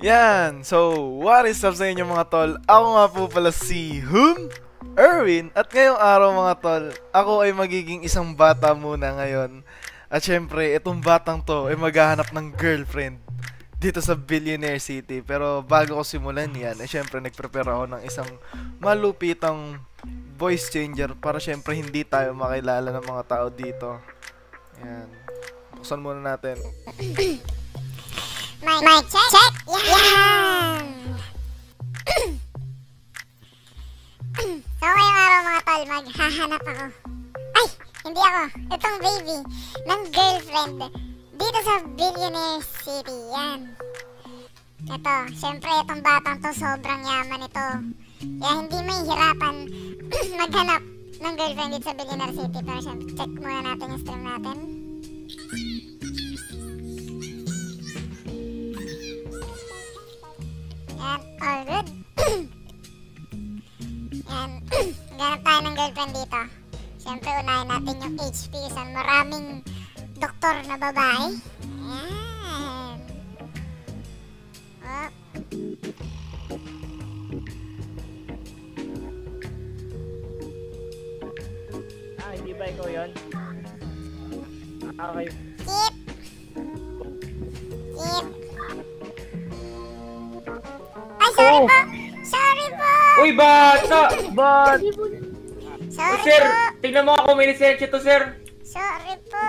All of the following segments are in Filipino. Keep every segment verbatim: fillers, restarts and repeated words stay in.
Yan, so what is up sa inyo mga tol? Ako nga po pala si Hum Erwin. At ngayong araw mga tol, ako ay magiging isang bata muna ngayon. At syempre, itong batang to ay maghahanap ng girlfriend dito sa Billionaire City. Pero bago ko simulan yan, ay syempre nagprepare ako ng isang malupitang voice changer para syempre hindi tayo makilala ng mga tao dito. Yan, buksan muna natin. Mic, mic check, check. Yan! So ngayong araw mga tol, maghahanap ako. Ay! Hindi ako. Itong baby ng girlfriend dito sa Billionaire City. Yan. Ito, syempre itong batang to sobrang yaman ito. Kaya hindi may hirapan maghanap ng girlfriend dito sa Billionaire City. Pero syempre, check muna natin yung stream natin. Yan, all good. Yan, ganap tayo ng girlfriend dito. Siyempre, unahin natin yung H P sa maraming doktor na babae. Yan. Oh. Ah, hindi ba ikaw yun? Ah, okay. Keep. Keep. Ay, sorry Oh. po! Sorry po! Uy, bata! But, Sorry Oh, sir, po! tingnan mo ako, may lisensya to, sir. Sorry po!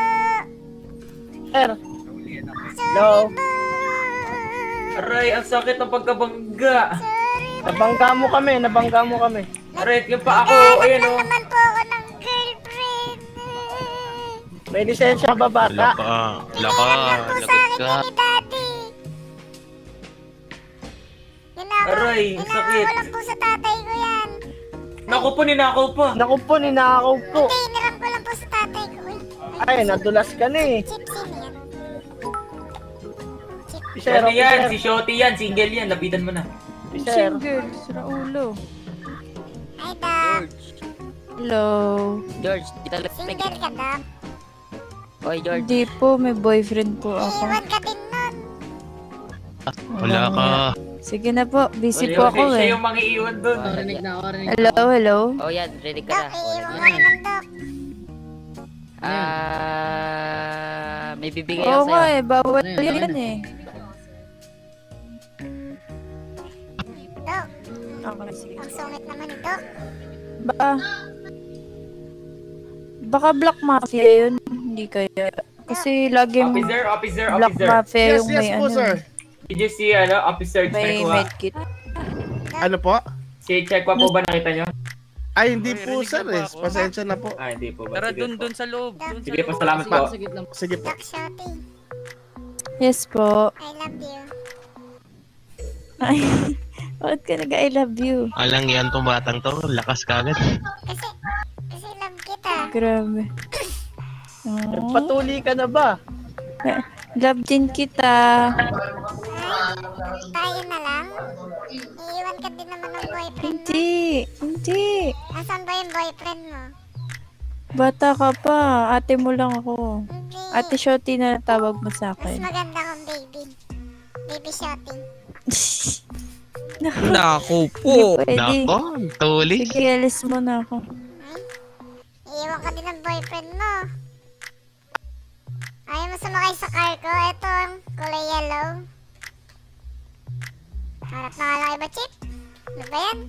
sir, Sorry Hello? po! Aray, ang sakit ng pagkabangga. Sorry po! nabangga mo kami, nabangga mo kami. Aray, yung pa ako, Naghahanap ayan lang o. naman po ako ng girlfriend. May lisensya ka ba, Wala bata? ka. Wala ka. Hinahanap po sa Lagot akin ka. yan ni Daddy. Ninakaw, Aray, ang ninakaw sakit. ko lang po sa tatay ko yan. Naku po, ninakaw pa. Naku po, ninakaw po. Hindi, hiniram ko lang po sa tatay ko. Uy, Ay, nadulas ka na eh. Chip, sino yan? Chip. Sir, Ano yan? sir. Si Shotty yan, single yan, lapitan mo na. Sir, Single, Raulo. Hi, Doc. Hello. George, di talaga Single ka, Doc? Oy, George. Hindi po, may boyfriend po ako. Iiwan ka din nun. Wala ka. Sige na po, busy Uy, po uy, ako siya eh. yung mangiiwan dun. Hello, hello. Oh, yan, ready ka Doc, na. iiwan mo naman, Doc. Ah, may bibigay Oo ako nga sa'yo. eh, bawal yan eh. Doc, Okay, sige. ang sungit naman ni Doc. Ba, baka black mafia yun, hindi kaya. Kasi laging Officer, officer, black officer. mafia Yes, yung yes may po, ano. sir. Did you see, ano, officer, May check ko ha? medkit. Ano po? Si check ko po ba nakita nyo? Ay, hindi Uy, po, rinig sir. na ba Eh. ako? Pasensya na po. Ah, hindi po ba? Tara, Sige dun, po. dun sa loob. Dun sa Sige po, loob. salamat po. Sige po. Doc Shotty, Yes po. I love you. Ay, bakit ka nag-I love you? Alang yan tong batang to. Lakas ka agad. Kasi, kasi love kita. Grabe. Oh, nagpatuli ka na ba? love din kita. Ay, tayo na lang. Iiwan ka din naman ng boyfriend mo. Hindi, hindi. Asan ba yung boyfriend mo? Bata ka pa, ate mo lang ako. Hindi. Ate Shotty na tawag mo sa Mas akin. maganda kong baby. Baby Shotty. Naku Hindi pwede. Nako, tulis. Sige, alis mo na ako. Iiwan ka din ng boyfriend mo. Ayaw mo sumakay sa car ko. Ito ang kulay yellow. Harap na nga lang iba, Chip. Ano ba yan?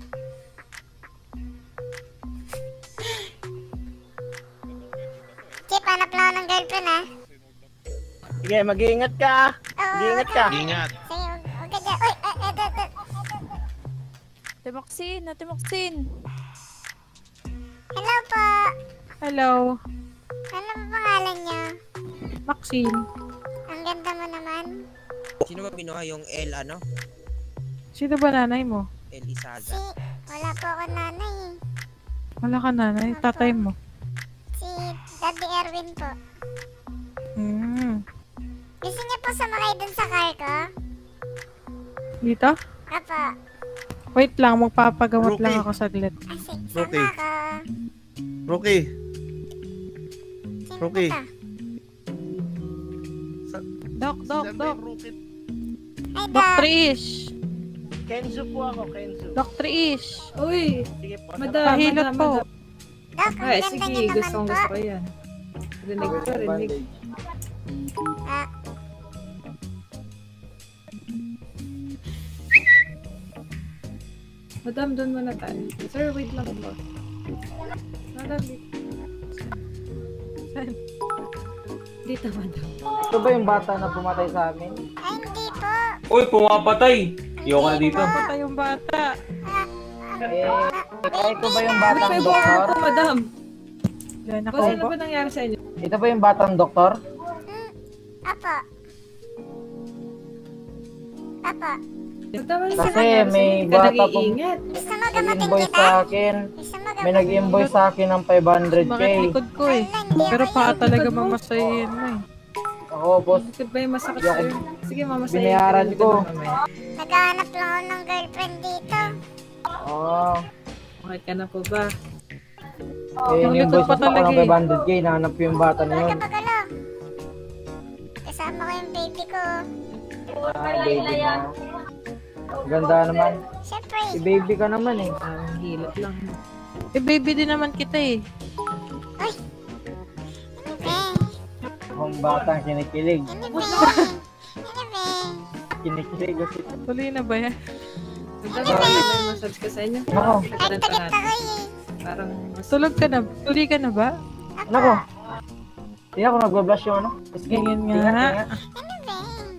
Chip, hanap lang ako ng girlfriend, ha? Sige, mag-iingat ka. ah. Oo, Mag-iingat ka. Ingat. Sige, huwag huwag ka dyan. Uy, eh, eh, eh, eh, Ate Maxine, Ate Maxine. hello po. Hello. Ano ba pangalan niyo? Maxine. Ang ganda mo naman. Sino ba binuha yung L ano? Sino ba nanay mo? L Si, Isaza. wala po ako nanay. eh. Wala ka nanay, tatay mo. Si Daddy Erwin po. Hmm. Gusto niyo po sumakay dun sa car ko? Dito? Apo. Wait lang, magpapagamot Rookie. lang ako saglit. Ay, si- Okay. sama ka. Rookie. Sino Rookie. ba to? Dok, dok, Saan ba dok. yung Rookie? Ay, Doc Doc. Trish. Kenzo po ako, Kenzo. Doc Trish. Uy, Sige po. madam, Pahilot madam, po. madam. Doc, ang Ay, ganda sige, niyo gusto kong naman gusto po. ko yan. Rinig ko, rinig. Ah, Madam, doon muna tayo. Sir, wait lang po. Madam, dito. Saan? Dito, madam. Ito ba yung bata na pumatay sa amin? ay, hindi po. Uy, pumapatay! Ayoko na dito. Patay yung bata. Eh, ito ba yung Ba't batang may buka doktor? po, madam? Yan ako Boss, ano po. ba nangyari sa inyo? Ito ba yung batang doktor? Apo. Apo. Madam, ano Kasi nangyari sa may inyo? Hindi ka bata po- nag-iingat. Gusto mo gamatin Nag-invoice kita? sa akin. Gusto mo May gamatin? nag-invoice sa akin ng five hundred K. Bakit likod ko eh. Wala, hindi Pero ako paa yun. talaga mamasayin mo eh. Ako, boss. Bakit ba yung masakit Hindi ako- sa'yo? Sige, mama, sa'yo. Binayaran ko. Naghahanap lang ako ng girlfriend dito. Oo. Okay ka na po ba? Eh, Yung in-invoice likod pa pa ako talaga ng eh. five hundred K. Nahanap ko yung bata na Huwag yun. ka magalo. Kasama ko yung baby ko. Ah, baby na. Ganda naman. Siyempre. Si baby ka naman eh. Ang hilot lang. Eh baby din naman kita eh. Uy. Ano ba? Akong batang kinikilig. Ano ba? Ano ba? Kinikilig kasi. Tuloy na ba yan? Madam, okay ba yung massage ko sa inyo? Nako. Ay, Pagkanta takit natin. ako eh. Parang mas... Tulog ka na. Tuloy ka na ba? Nako. Hindi ako nagbablush yung ano. Ganyan nga. Ingat, ingat. Ano ba?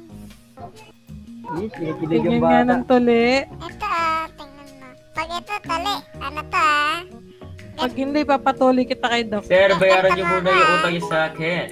Yes, kinikilig Tingnan yung nga bata. ng tuli. Ito ah, tingnan mo. Pag ito, tali. Ano to ah? Pag hindi, papatuloy kita kay Doc. Sir, bayaran niyo muna yung utang niyo sa akin.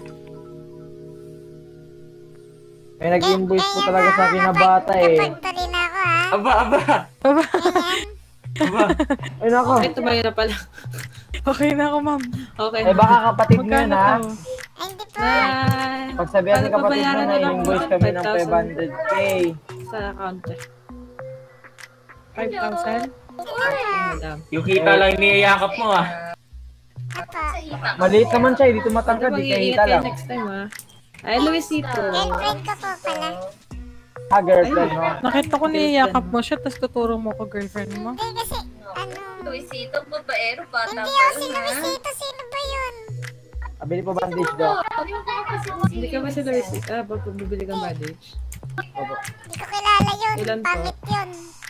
May nag-invoice po talaga sa akin na bata eh. Kapag tali na ako ah. Aba, aba! Aba, Ayan. Aba! Ay nako. Ito ba yun na pala? okay na ako, ma'am. Okay. Eh baka kapatid mo Magkano yun ha. to? Ay, hindi po. Bye! Pagsabihan ni Ano, kapatid mo babayaran na na lang invoice po, kami ng five thousand. five hundred K. Sa counter. five thousand? Okay, madam. Yung kita lang niyayakap mo ah. Apo. Maliit naman siya, hindi tumatangkad, Ito, di mag-iingat kahita kayo lang. next time, ha? Ay, Luisito. Girlfriend ko po pala. Ha, girlfriend mo. Nakita ko niyayakap mo siya, tapos tuturo mo ko girlfriend mo. Hindi kasi, ano... Luisito, babaero, bata Hindi pa ako si yun, ha? Luisito. Sino ba yun? Abili po bandage daw. Hindi ka ba si Luisito? Ah, ba't bibili kang bandage? Opo. Hindi ko kilala yun. Ilan po? Pangit yun.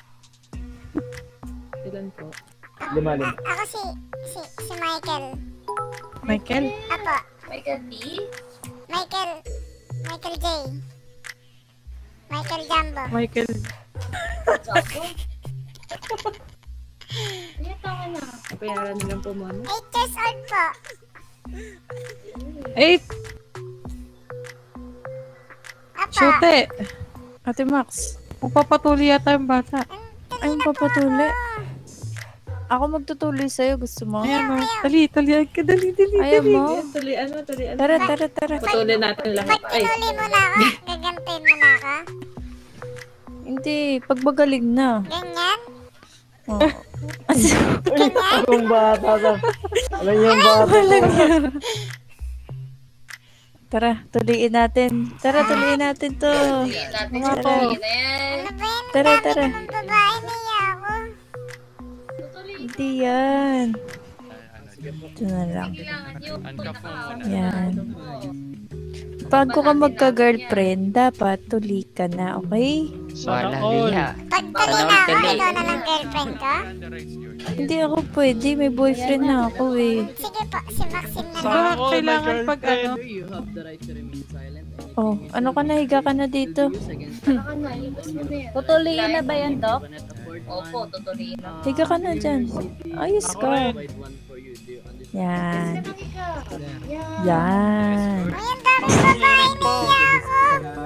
Ilan po? Lima, lima. A- ako si, si, si Michael. Michael? Apo. Michael B? Michael. Michael J. Michael Jumbo. Michael. Jumbo? Ano tama na? Napayaran na lang po mo, ano? eight years old po. Eight! Apo. Shute! Ate Max, magpapatuloy yata yung bata. Ay, magpapatuloy? Ako magtutuloy sa'yo, gusto mo? Ayan o. Dali, dali ka. Dali, dali, Ayaw dali. mo? Tuloy, ano, tuloy, ano? Tara, tara, tara. Putulin natin lahat. Pag Ay, pinuli mo na ako, gagantin mo na ako. Hindi, pagbagaling na. Ganyan? Oh. Yung bata to. Alam niyo yung bata to. Tara, tuloyin natin. Tara, tuloyin natin to. Natin Mga sa po. tingin na yan. Ano ba yan? Tara, Ang dami tara. namang babae, niya ako. Hindi yan. Ito na lang. Kailangan yun. Yan. Bago ka magka-girlfriend, dapat tuli ka na, okay? Wala niya. Pag tuli na ako, ikaw na lang girlfriend ko? Hindi ako pwede, may boyfriend na ako eh. Sige po, si Maxine na lang. Diba kailangan pag ano? Oh, ano ka na, higa ka na dito. Tutuliin na ba yan, Doc? Opo, tutuliin na. Higa ka na dyan. Ayos ka. Yan. Yan. Uy, ang daming babae, niya ako.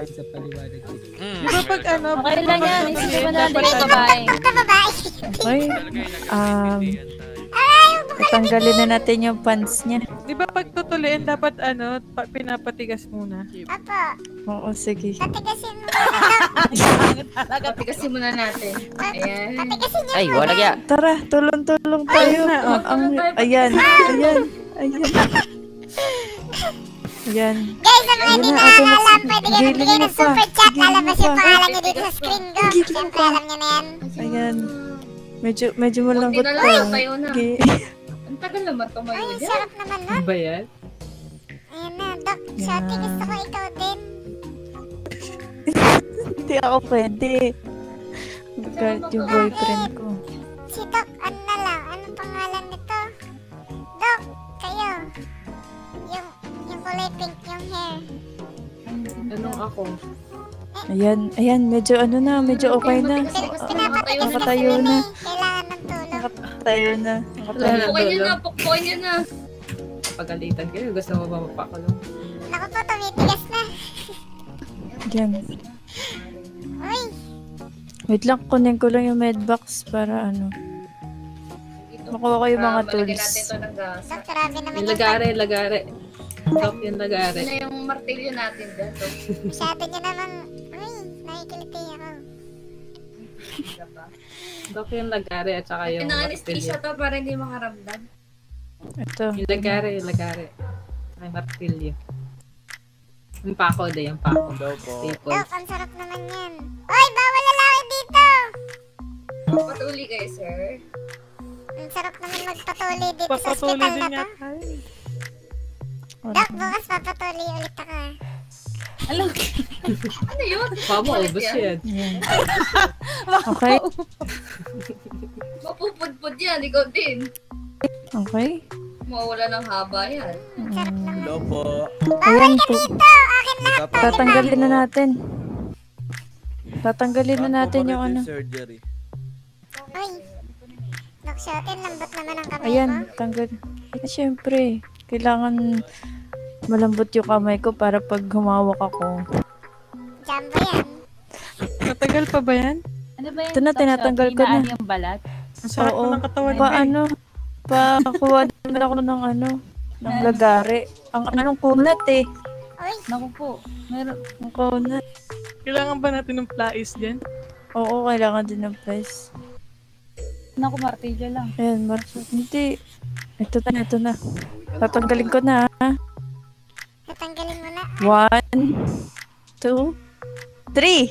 Diba pag ano? Okay lang yan, isipin mo na lang din yung babae. Ito babae. Okay. Um, tatanggalin na natin yung pants niya. Di ba pag tutuliin, dapat ano, pa- pinapatigas muna? Apo, Oo, sige. patigasin mo. Patigasin muna natin. Ayan. Patigasin niyo Ay, muna. wala kaya. Tara, tulong-tulong tayo. Ayun na, oh. Ang, ayan, ayan, ayan. Ayan. Guys, sa mga Ayun hindi na, Ate Max. nakakaalam, pwede kayo Galing magbigay mo ng pa. super chat. Galing Lalabas mo yung pa. pangalan niyo dito sa screen. Siyempre, alam niya na yan. Ayan. Medyo, medyo malambot Buti na pa. lang, tayo na. Okay. Ang tagal naman tumayo Ay, dyan. sarap naman nun. Ano ba yan? Ayan na, Doc. Shorty, gusto ko ikaw din. Hindi ako pwede. Guard yung boyfriend ko. Si Doc, ano na lang? Anong pangalan nito? Doc, kayo. Yung, yung kulay pink yung hair. Anong ako? Ayan, ayan, medyo ano na, medyo okay na. Pinapatigas Nakatayo kasi na. eh. Kailangan ng tulong. Nakatayo na. Nakatayo na. Pukpukin niyo na, pukpukin niyo na. Pagalitan kayo, gusto mo ba mapakulong? Naku po, tumitigas na. Diyan. Uy, Wait lang, kunin ko lang yung medbox para ano. Makuha ko yung mga Ah, malagyan tools. natin ito ng gasa. Doc, grabe naman Yung yung lagare, lagare. Doc, yung Ito lagare. na yung martilyo natin dyan. Doc. masyado nyo naman. Uy, nakikiliti ako. Doc, yung lagare at saka yung Pina-anesthesia martilyo. to para hindi makaramdam. Ito. Yung lagare, yung lagare. Ay, martilyo. Yung pako de, yung pako. Daw po. Staples. Doc, ang sarap naman yan. Uy, bawal lalaki dito! Patuli kayo, sir. Ang sarap naman magpatuli dito sa hospital na to. Doc, bukas papatuli ulit ako ah. Ano yun? Baka mo, ubos yan. Ayan. Okay? Mapupudpud yan, ikaw din. Okay? Mawawala ng haba yan. Ang sarap naman. Hello po. Ayan po. Dito, akin lahat to, di ba? Tatanggalin na natin. Tatanggalin na natin yung ano. Surgery. Uy, Doc Shoten, lambot naman ang kamay Ayan, mo. tanggal. Eh, syempre, kailangan malambot yung kamay ko para pag humawak ako. Jumbo yan. Matagal pa ba yan? Ano ba Ito na, tinatanggal ko na. yung balat? Ang sarap Oo. ng katawan Pa mo. ano, pa kuha naman ako ng ano, ng lagare. Ang ano ng kunat eh. Uy, Naku po. Meron. Ang kunat. Kailangan ba natin ng plais dyan? Oo, kailangan din ng price. Naku, martilyo lang. Ayan, mar- hindi. Ito na, ito na. Tatanggalin ko na. ha? natanggalin mo na. One, two, three.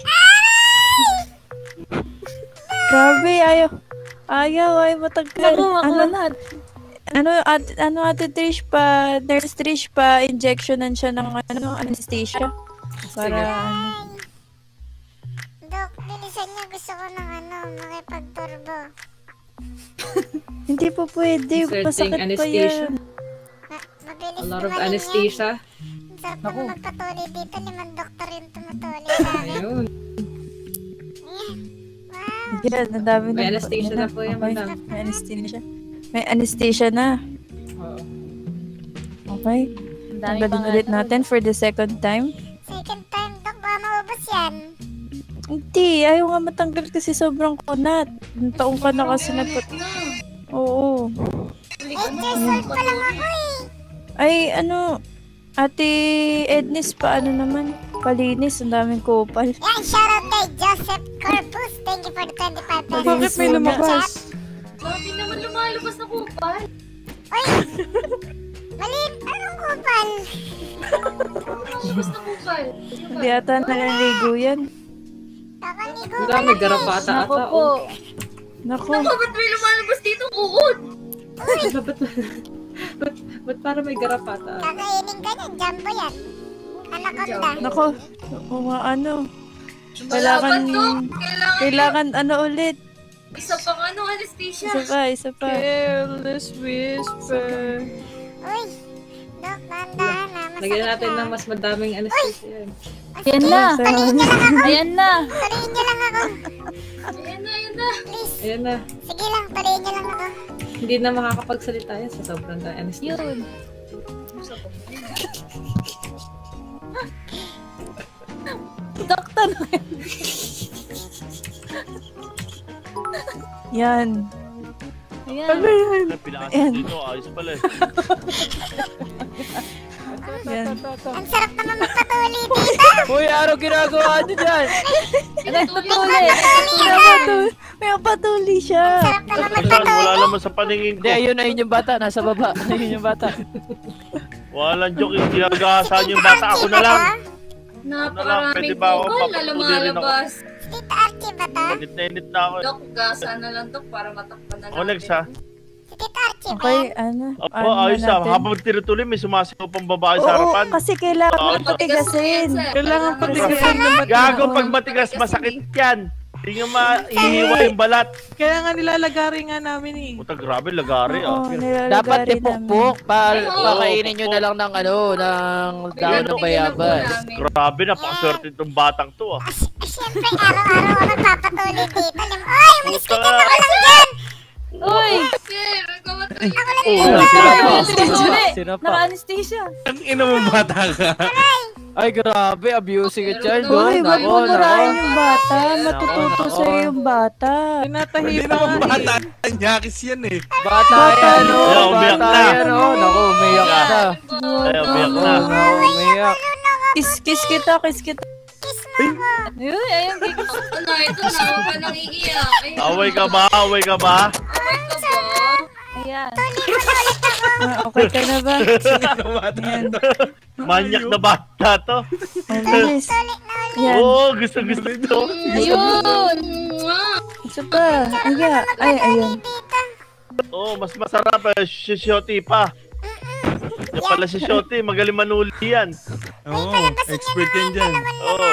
Grabe, ayaw. Ayaw, ayaw matanggal. Naku, ano, makunat. ano, at, ano, ate Trish pa, nurse Trish pa, injectionan siya ng, ano, anesthesia. Para, ano. Dok, bilisan niyo. Gusto ko ng ano, makipag-turbo. Hindi po pwede. Inserting Masakit pa anesthesia. yan. Ma mabilis A lot of dumaling yan. anesthesia. Ang sarap naman magpatuli dito. Limang doktor yung tumutuli sa akin. Ayun. Ayan. Wow. Yan, ang dami May na- anesthesia yan na po yan, Okay. madam. May anesthesia. May anesthesia na. Oo. Okay. Tanggalin ulit natin for the second time. Second time, Dok. Baka maubos yan. Hindi, ayaw nga matanggal kasi sobrang kunat. Taong ka na kasi nagpat... Oo. eight years old pa lang ako eh. Ay, ano... Ate Ednis, paano naman? Palinis, ang daming kupal. Yan, shoutout kay Joseph Corpus. Thank you for the twenty-five pesos. Bakit may lumabas? Bakit naman lumalabas na kupal? Uy! Malin, anong kupal? Lumalabas na kupal. Hindi ata naliligo yan. Kakaligo Wala, ka may lang garapata Naku ata. po. Oh. Naku. Naku, ba't may lumalabas dito uod? Ba't, ba't, ba't, ba't para may garapata? eh. Kakainin ka niyan, jumbo yan. Anaconda. Naku. Oo nga, ano. Malaban Kailangan... to. Kailangan, Kailangan ano ulit. isa pang ano, anesthesia. Isa pa, isa pa. Careless whisper. Uy! Dok, dahan-dahan ha. Masakit Lagyan natin na. ng mas madaming anesthesia yan. Ayan na. Tuloyin niyo lang ako. Ayan na. Tuloyin niyo lang ako. Ayan na, ayan na. Please. Ayan na. Sige lang, tuloyin niyo lang ako. Hindi na makakapagsalita yan sa sobrang da- anesthesia. Yun. Doktor. Yan. Ayan. Ayan. Pinakasin dito, ayos pala eh. Yan. Ang sarap naman magpatuli dito. Uy, araw ginagawa niyo dyan. Pinatuli. May patuli siya. Sarap naman Wala, magpatuli. wala naman sa paningin ko. Hindi, ayun, ayun yung bata. Nasa baba. Ayun yung bata. Walang joke, yung ginagasahan yung bata. Ako na lang. Napakaraming Pwede ba ako kupal na papatuli rin ako? lumalabas. Tita Archie ba to? Init na init na ako. eh. Dok, gasa na lang, Dok, para matakpan na Ako next ha. Si Tita Archie ba Okay, yan? ano? Opo, ano ayos na ah. natin? Habang tinutuloy, may sumasayaw pang babae sa Oo, harapan. kasi kailangan Oo. patigasin. Kailangan patigasin naman. Gago, pag matigas, masakit yan. Hindi nga maihiwa yung balat. Kaya nga nilalagari nga namin eh. Puta, grabe, lagari Oo, ah. nilalagari Dapat namin. ipukpuk. Pa Oo, pakainin nyo na lang ng ano, ng daon ng bayabas. Grabe, napakaswerte itong batang to ah. Siyempre, araw-araw ako nagpapatuloy dito. Lim- Ay, umalis ka dyan! Ako lang dyan! Uy! Ako lang Oh, dito! Sino pa? Naka-anesthesia. Ang ina mo bata ka. Ay, grabe. Abusing ka, child. Uy, wag mo Nako, murahin nako. yung bata. Matututo nako. sa'yo yung bata. Tinatahi Hindi pa naman nga bata. eh. Nyakis yan eh. Bata yan, oh. Yeah, umiyak Bata na. yan, oh. Naku, umiyak na. Ay, umiyak na. Naku, umiyak. Kiss, kiss kita, kiss kita. Uy, ayun, gigas. Ito na, ito na. Huwag ka nang iiyak. Ay, Away ka ba? Away ka ba? away ka ba? Ayan. Ah, okay ka na ba? Yan. Manyak na bata to. Oh, bilis. Yan. Oo, gusto gusto ito. Ayun! Mwah! Isa pa. Aya. Ay, ayun. Oo, mas masarap eh. Si Shoti pa. Ito pala si Shoti. Magaling manuli yan. Oo, expert yan dyan. Oo.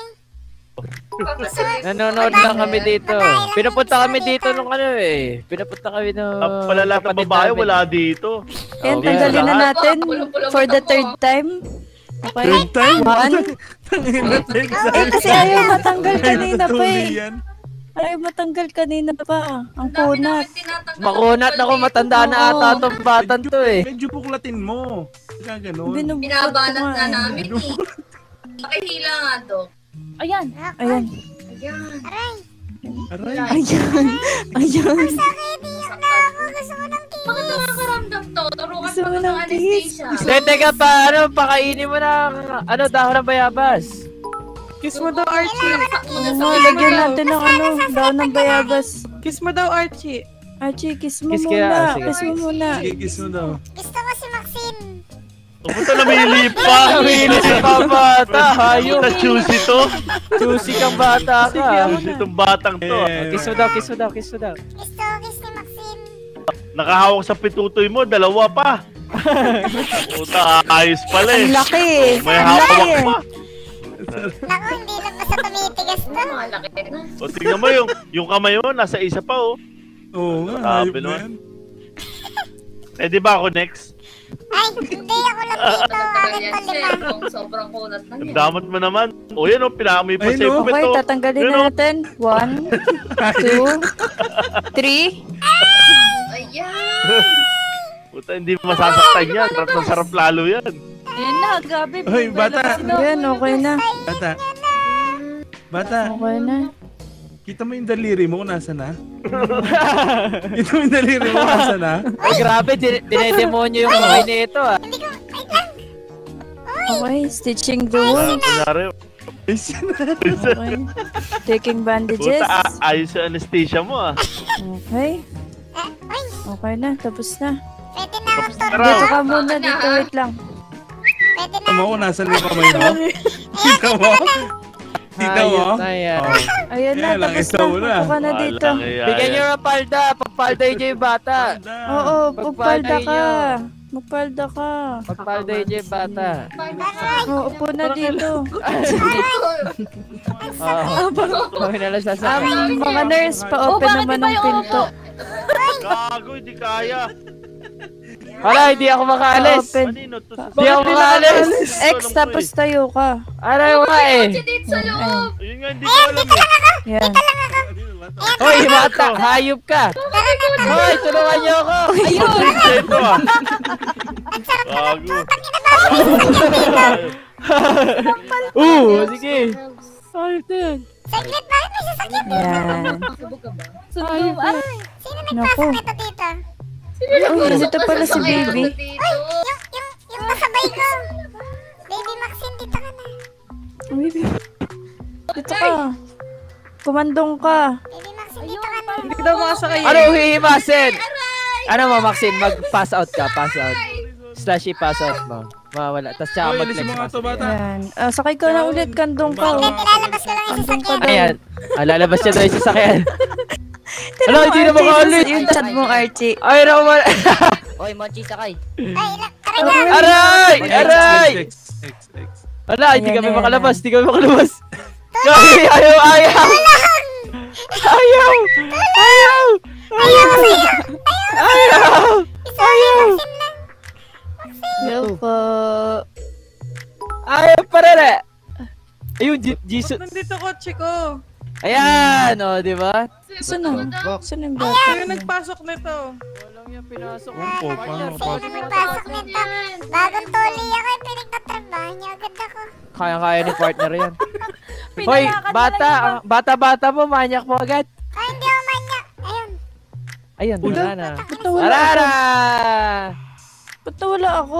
Nanonood lang kami dito. Pinapunta kami dito nung ano eh. Pinapunta kami nung... Ang pala lahat ng kapatid babae namin. wala dito. Yan, Okay. tanggalin na Lahat. natin for the third time. Okay? Third time? One. Tangina, third Eh, time. kasi ayaw matanggal kanina pa Tuli eh. yan. Ayaw matanggal kanina pa. Ang kunat. Makunat na ko, matanda na ata itong batan to eh. Medyo buklatin mo. Kaya ganun. Binubukot ko Binabanat nga na eh. namin eh. Pakihila nga, Dok. Ayan. Ayan. Ayan. Aray. Ayan. Ayan. Sakit, iyak na ako. Gusto ko ng kiss. Bakit nakakaramdam to? Turukan Gusto pa mo ng ng anesthesia. Teka, teka pa, ano, pakainin mo ng, ano, dahon ng bayabas. Kiss mo daw, Archie. Oo nga, lagyan natin ng ano, daon ng bayabas. Kiss mo daw, Archie. Archie, kiss mo Kiss muna. kaya, sige. Kiss mo muna. Sige, kiss mo daw. Gusto ko si Maxine. Puta, namili pa. Namili pa bata, hayop. Puta, choosy to. Choosy kang bata ka. Choosy itong batang to. Eh, Kiss mo daw, kiss mo daw, kiss mo daw. Gusto ko kiss ni Maxine. Nakahawak sa pitutoy mo, dalawa pa. Puta, ayos pala eh. Ang laki eh. May Ang hawak laki eh. pa. Naku, hindi lang basta tumitigas to. Malaki na. O tingnan mo yung, yung kamay mo, nasa isa pa oh. Oo nga, hayop Sabi na naman. yan. Eh di ba ako next? Ay, hindi ako lang dito. Tagal Akin yan, pa sir. lima. Kung sobrang kunat na Ang yan. damot mo naman. O yan o, pinakamoy pa Ayun, sa'yo. oh. Okay, Ito. tatanggalin Yun, na oh. natin. One, two, three. Ayan! Puta, hindi masasaktan yan. Sarap na sarap lalo yan. Ayan na, gabi. Hoy, bata. Ayan, okay na. Bata. Bata, Okay na. kita mo yung daliri mo kung nasa na? Kita mo yung daliri mo kung nasa na? Ay, grabe, din- dinedemonyo yung kamay nito ah. Hindi ko, wait lang. Okay, stitching the wound. Kunyari, Okay. Taking bandages. puta, a- ayos sa anesthesia mo ah. Okay. Eh, uy, Okay na, tapos na. pwede na akong Tara. turbo. Dito ka muna, dito, wait lang. Pwede na. Kita mo kung nasa yung kamay mo? Kita mo? Kita mo? Ayos na yan. Oh. Ayan na, Kaya lang, tapos isa na. mo na. Upo ka na dito. Walang iya Bigyan nyo yan. ng palda, pagpalday nyo yung bata. Oo, magpalda Pagpalday ka. nyo. Magpalda ka. Pagpalday nyo yung bata. Oo, upo na dito. Oo. Okay na lang sasabi. Um, mga nurse, pa-open naman ng pinto. Gago, hindi kaya. Hala, hindi ako makaalis. Pa-open. Manino, to sa... Hindi ako makaalis. X, tapos tayo ka. Ano yung nga eh. Si dito sa loob! Ayun nga, hindi ko alam eh. Yan. Hoy, bata, hayop ka. Hoy, tulungan niyo ako. Ito ah. Gago. Oo, sige. Hayop na yan. Saglit, bakit may sasakit? Yan. Ayun. Ay, Sino Naku. nagpasok ito dito? Oh, dito pala si baby. Uy, yung, yung, yung kasabay ko. Baby Maxine, dito ka na. Baby. Dito ka. Kumandong ka. Baby Maxine, dito ka na. Hindi ka daw makasakay. Ano hihimasin? Ano mo, Maxine? Mag-pass out ka, pass out. Slash i-pass out mo. Mawala. Tapos tsaka Hoy, alis mag-flex mo nga mask. to, bata. Yan. Ah, sakay ka na ulit. Kandong ka. Wait, oh. nilalabas ko lang yung Kandong ka sasakyan. daw. Ayan. Ah, lalabas siya daw yung sasakyan. Ano, hindi na makaulit. Yung chat mo, Archie. Ay, naman. Oy, Monchi, sakay. Aray! Aray! Wala, hindi kami makalabas. Hindi kami makalabas. Ay, ayaw, ayaw! Ayaw! Ayaw! Ayaw! Ayaw! Ayaw! Hello po. Ayaw pa rin eh! Ayun, Jesus. Nandito kotse ko. Ayan, o, di ba? Saan na? Saan yung bata? Sino nagpasok nito? Walang yung pinasok. Opo, paano pa? Sino nagpasok nito? Bagong tuli ako yung pinagtatrabaho niya. Agad ako. Kaya-kaya ni partner yan. Hoy, bata! Bata-bata mo, manyak mo agad. Ay, hindi ako manyak. Ayun. Ayun, wala na. Ba't nawala Wala ako? na! Ba't nawala ako?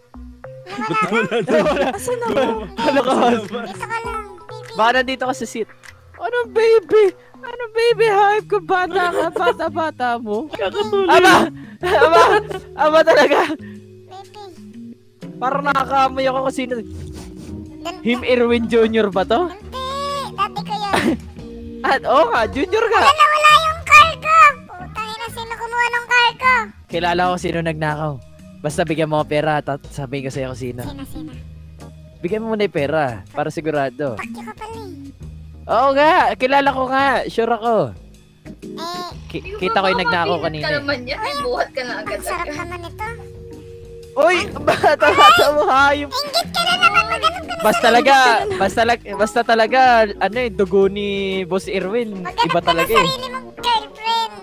Asan na ba? Ano ka, Mas? Dito ka lang. Baka nandito ka sa seat. Ano, baby? Ano, baby? Hype ko, bata ka. Bata-bata mo. Aba! Aba! Aba talaga. Parang nakakamoy ako kung sino. Him Erwin Junior ba to? Hindi. Dati ko yun. At oo nga, Junior ka. Wala, wala yung car ko. Putang ina, sino kumuha ng car ko? Kilala ko sino nagnakaw. Basta bigyan mo ako pera at sabihin ko sa'yo kung sino. Sino, sino? Bigyan mo muna yung pera para sigurado. Pakyo ka pala eh. Oo nga, kilala ko nga. Sure ako. Eh, Ki- kita ko yung nagnakaw kanina. Ka naman yan, ay buhat ka na agad. ang sarap naman ito. Uy! Bata-bata mo hayop! Ingit ka na naman, maghanap ka na Basta talaga, basta, lag- basta talaga, ano eh, dugo ni Boss Erwin. Iba talaga eh. sarili mong girlfriend.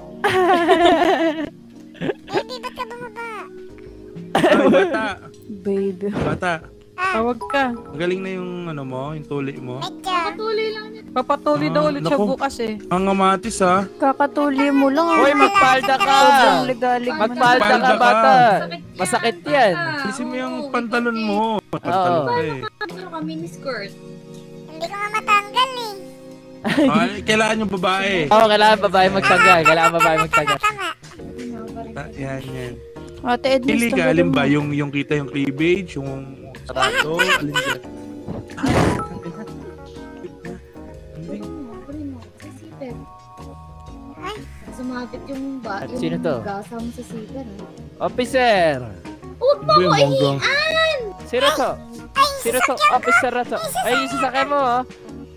Baby, ba't ka bumaba? Ay, bata. Baby. Bata. Tawag ka. Ang galing na yung ano mo, yung tuli mo. Patuloy lang yan. Papatuloy daw ulit siya naku. bukas eh. Ang amatis ha. Kakatuli mo lang. Uy, magpalda ka! Sobrang legalig man. Magpalda ka, Magpalda ka. bata! Masakit yan. Alisin mo yung pantalon mo. Pantalon ka eh. Ano ka, miniskirt? Hindi ko nga matanggal eh. Ay, kailangan yung babae. Oo, kailangan babae magtanggal. Kailangan babae magtanggal. Tama. Ta- Yan, yan. Ate Edna, Pili ka, tanggalin alin mo. ba? Yung, yung kita yung cleavage, yung sarado, alin dyan? Sumabit yung ba? At sino to? Gasa mo sa sigar. Officer! Huwag mo ko ihian! Sino to? Sino to? Officer na to. Ay, yung sasakyan mo oh.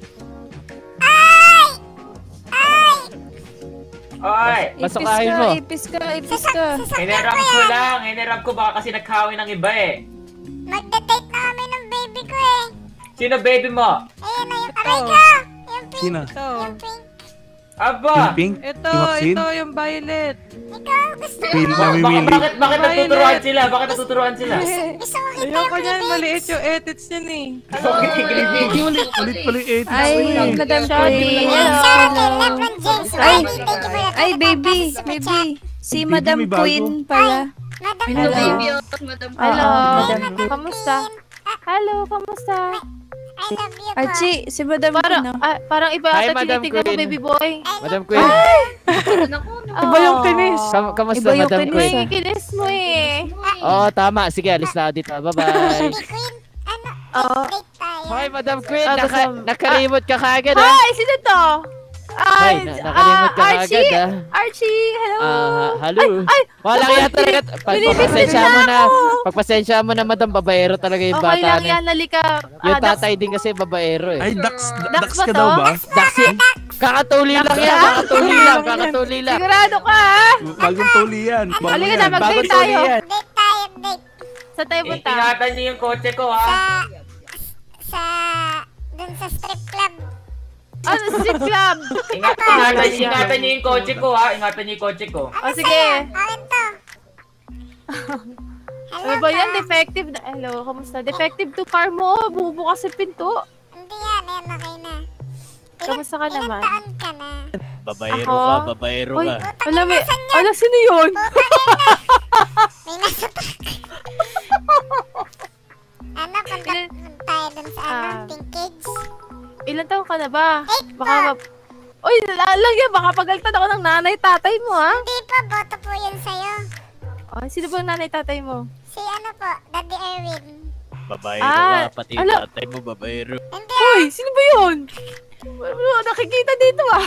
Oy! Masakahin mo. Ipis ka, ipis ka. Hiniram ko lang. Hiniram ko baka kasi nagkawin ng iba eh. Magde-date na kami ng baby ko eh. Sino baby mo? Ayan na yung aray ko. Yung pink. Sino? Ito. Yung pink. Aba! Yung pink? Ito, Yung Maxine? ito yung violet. Ikaw, gusto ko. Pili, Ba- baka, namimili. bakit, bakit Violet. natuturuan sila? Bakit natuturuan sila? Gusto ko kita Ayoko yung niyan, baby. maliit yung edits niyan eh. Bakit i-green? Ulit, ulit pala yung edits Ay, mo eh. Madam Queen. Shout out kay Lebron James. Ay, Baby, thank you for your ay, baby, super baby. chat. Si Baby, Madam may bago. Queen pala. Madam Hello, Hello. baby. Madam. Hello. Madam Madam Kamusta? Hello, kamusta? I love you po. Archie, si Madam Queen. no? Ah, parang iba Hi, ata Madam tinitignan mo, Queen. baby boy. Madam Queen. Iba yung kinis. Kam- kamusta, Iba yung Madam kinis, Queen? ah. Kikilis mo eh. Oo, tama. Sige, alis na ako dito. Bye-bye. Baby queen. Ano? Oo. Date tayo. Hoy, Madam Queen. Ah, Naka gusto- nakalimot ka kaagad ah. Hi! Sino to? Ay, Ay, na- nakalimot ka ah, kaagad Archie! ah. Archie! Hello! Ah, hello. Ay! Wala naku, kaya talaga. Pag binibigyan pagpasensya na mo na. ako. Pagpasensya mo na, madam, babaero talaga yung Okay bata lang na. yan, halika. Yung Ah, Dax- tatay din kasi babaero eh. Ay, Dax, Dax Dax ba ka to? daw ba? Daxi. Kakatuli lang yan. Kakatuli lang. Kakatuli lang. Sigurado ka ha? Bagong tuli yan. Bago Halika yan. na, mag-date Bagong tuli tayo. yan. Date tayo, date. Sa tayo Eh, punta. ingatan niyo yung kotse ko ha. Sa... Sa... Dun sa strip club. Ano, strip club? Ingat, ingatan, niyo- ingatan niyo yung kotse ko ha. Ingatan niyo yung kotse ko. O sige. Akin to. Ano ba yan? Defective na. Hello, kamusta? Defective to car mo. Bubukas yung pinto. Hindi yan, ayan, okay na. Ilan, Kamusta ka ilan naman? taon ka na? Babaero Ako? ka, babaero Uy, ka. wala may... Ala, sino yun? May nasa truck. Ano, punta punta tayo dun sa ano, Ah. pinkage. Ilan taon ka na ba? Eight Baka pa. ma... Uy, lang yan. Baka pagaltan ako ng nanay tatay mo, ha? Hindi pa, boto po yan sa'yo. Oh, sino ba ang nanay tatay mo? Si ano po, Daddy Erwin. Babaero Ah, ka, pati ala. tatay mo babaero. Hindi Uy, sino ba yun? Ano, nakikita dito ah.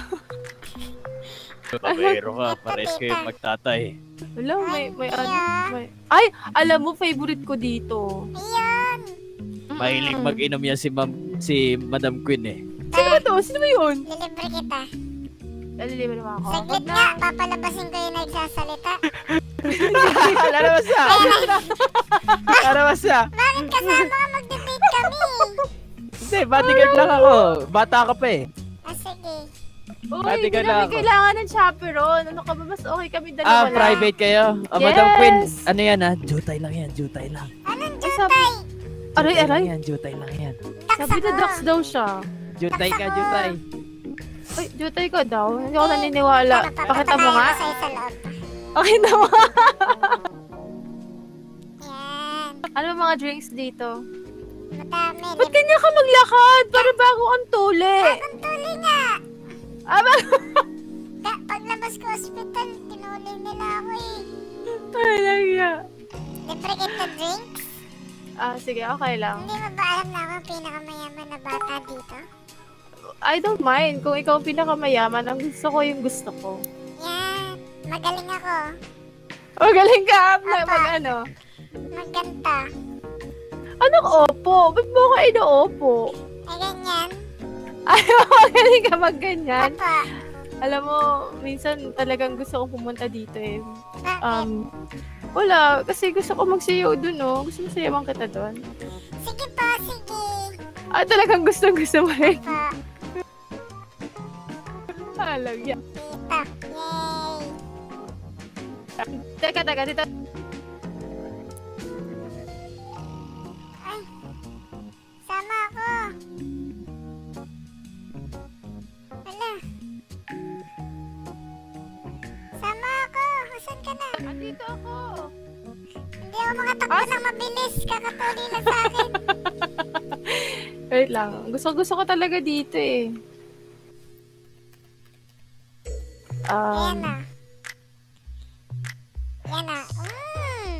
Babaero ka, pares kayo magtatay. Wala, may, may ano, may... Ay, alam mo, favorite ko dito. Ayun. Mahilig mag-inom yan si Ma'am, si Madam Queen eh. Sino ba to? Sino ba yun? Lilibre kita. Lilibre naman ako. Saglit nga, papalabasin ko yung nagsasalita. Lalabas siya! Lalabas siya! Bakit kasama ka mag-debate kami? Hindi, bodyguard lang ako. Bata ka pa eh. Ah, sige. Uy, Pwede hindi ka na namin ako. kailangan ng chaperone. Ano ka ba? Mas okay kami dalawa Ah, lang. private kayo? Ah, Yes! Madam Queen, ano yan ah? Jutay lang yan, jutay lang. Anong Ay, sabi... Aray, Jutay aray. lang yan, jutay lang yan. Sabi na ducks daw siya. Jutay ka, jutay. Ay, jutay ka daw. Hindi ako naniniwala. Pakita mo nga. Sa'yo sa loob. Pakita mo. Yan. Ano ba mga drinks dito? Madami. Ba't ganyan ka maglakad? Para bago kang tuli. Ang tuli nga. Aba. Ka paglabas ko hospital, tinuli nila ako eh. Ay, langya. Libre kita drinks? Ah, sige, okay lang. Hindi mo ba alam na ako ang pinakamayaman na bata dito? I don't mind. Kung ikaw ang pinakamayaman, ang gusto ko yung gusto ko. Yan. Magaling ako. Magaling ka. Mag, mag ano? Maganta. Anong opo? Ba't mo ka ino-opo? Ay, ganyan. Ay, magaling ka mag ganyan. Apa. Alam mo, minsan talagang gusto kong pumunta dito eh. Bakit? Um, wala. Kasi gusto ko magsayaw dun, no? Gusto mo sayawan kita dun? Sige pa, sige. Ah, talagang gusto-gusto mo rin. Pa. Alam yan. Tita. Yay. Teka, teka, dito. Ay. Sama ako. Wala. Sama ako. Asan ka na? Andito ako. Hindi ako makatakbo ng mabilis. Kakatuli lang sa akin. Wait lang. Gusto-gusto ko talaga dito eh. Ayan Um, na. Yan na. Mm.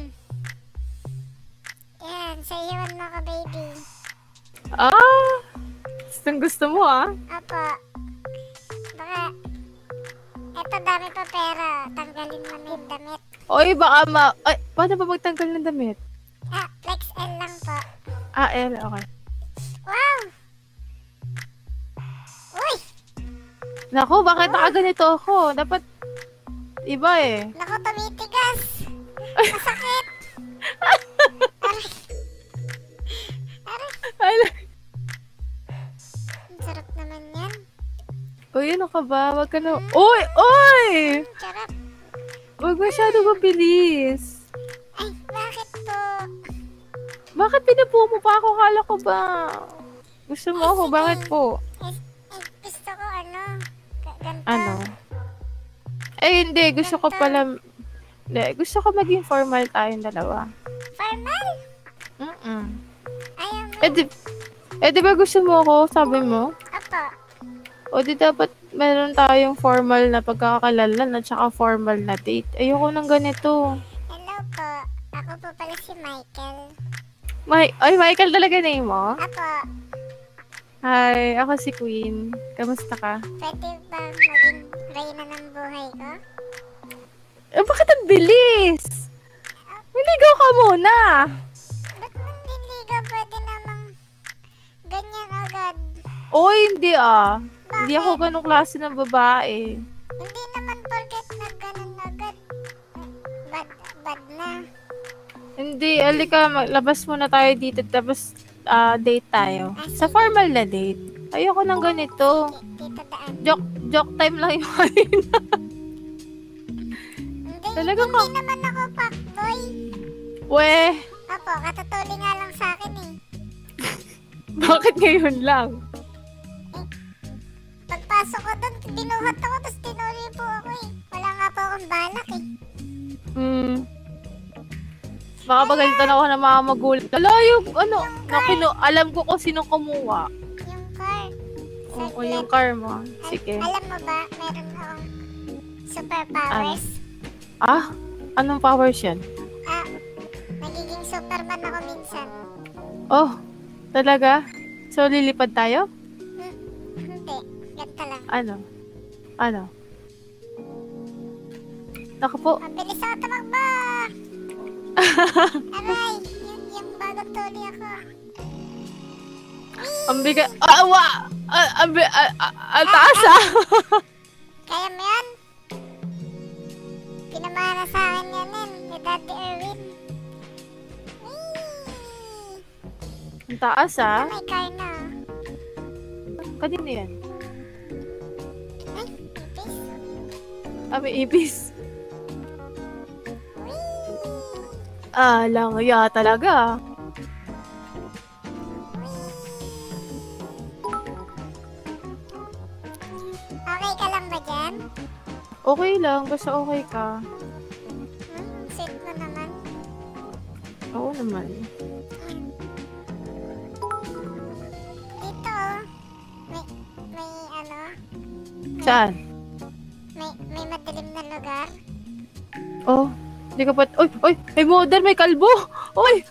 Yan. Sayawan mo ka, baby. ah! Gustong gusto mo ah. Apo. Baka, eto dami pa pera. Tanggalin mo na yung damit. Oy, baka ma... Ay, paano ba magtanggal ng damit? Ah, flex L lang po. Ah, L, okay. Wow! Uy! Naku, bakit nakaganito ako? Dapat... Iba eh. Naku, tumitigas. Masakit. Aray. Aray. Ay, Ang sarap naman yan. uy, ano ka ba? Wag ka na... Uy! Uy! Sarap. Wag masyado mabilis. Ay, bakit po? Bakit pinapuo mo pa ako? Kala ko ba? Gusto mo ako? Bakit po? Eh, eh, gusto ko ano? Ga- Ganito. Ano? Eh, hindi. Gusto ko pala... Hindi. Gusto ko maging formal tayong dalawa. Formal? Mm-mm. Ayaw mo. Eh, di... Eh, di ba gusto mo ako? Sabi mo? Apo. O di dapat meron tayong formal na pagkakakalalan at saka formal na date. Ayoko ng ganito. Hello po. Ako po pala si Michael. Ma- Ay, Michael talaga name mo? Apo. Hi, ako si Queen. Kamusta ka? Pwede ba maging reyna ng buhay ko? Eh, bakit ang bilis? Maligaw ka muna. Ba't manliligaw? Pwede namang ganyan agad. Oy, hindi ah. Hindi ako ganong klase ng babae. Hindi naman porket na ganun agad. Bad, bad na. Hindi, alika, maglabas muna tayo dito tapos ah, date tayo. Sa formal na date. Ayoko ng ganito. Dito daan. Joke, joke time lang yung kanina. Hindi, Talagang hindi naman ako fuckboy. Weh, Apo, katutuli nga lang sa akin eh. bakit ngayon lang? Pagpasok ko doon, binuhat ako, tapos tinuli po ako eh. Wala nga po akong balak eh. Hmm. Baka pagalitan ako ng mga magulang. Ala, yung ano, nakino, alam ko kung sino kumuha. Yung car. Oo, yung car mo. Sige. Al- alam mo ba, meron akong superpowers. Ah? Anong powers yan? Ah, nagiging superman ako minsan. Oh, talaga? So, lilipad tayo? Hmm, hindi. Ganito lang. Ano? Ano? Naku po. Mabilis ako tumakbo! Aray! Yung, yung bagong tuli ako. Ang bigat. Ah, wa! Ah, ang bi- ah, ah, ang taas ah! Kaya mo yan? Pinamana sa akin yan eh, ni Daddy Erwin. Ang taas ah. May car na. Kanino yan? Ay, ipis. Ah, may ipis. Ah, lang ya talaga. Okay ka lang ba dyan? Okay lang, basta okay ka. Hmm, sweet mo naman. Oo naman. Dito, may, may ano? Saan? May, may madilim na lugar. Oh, hindi ka pa... Uy, uy, may modern, may kalbo! Uy,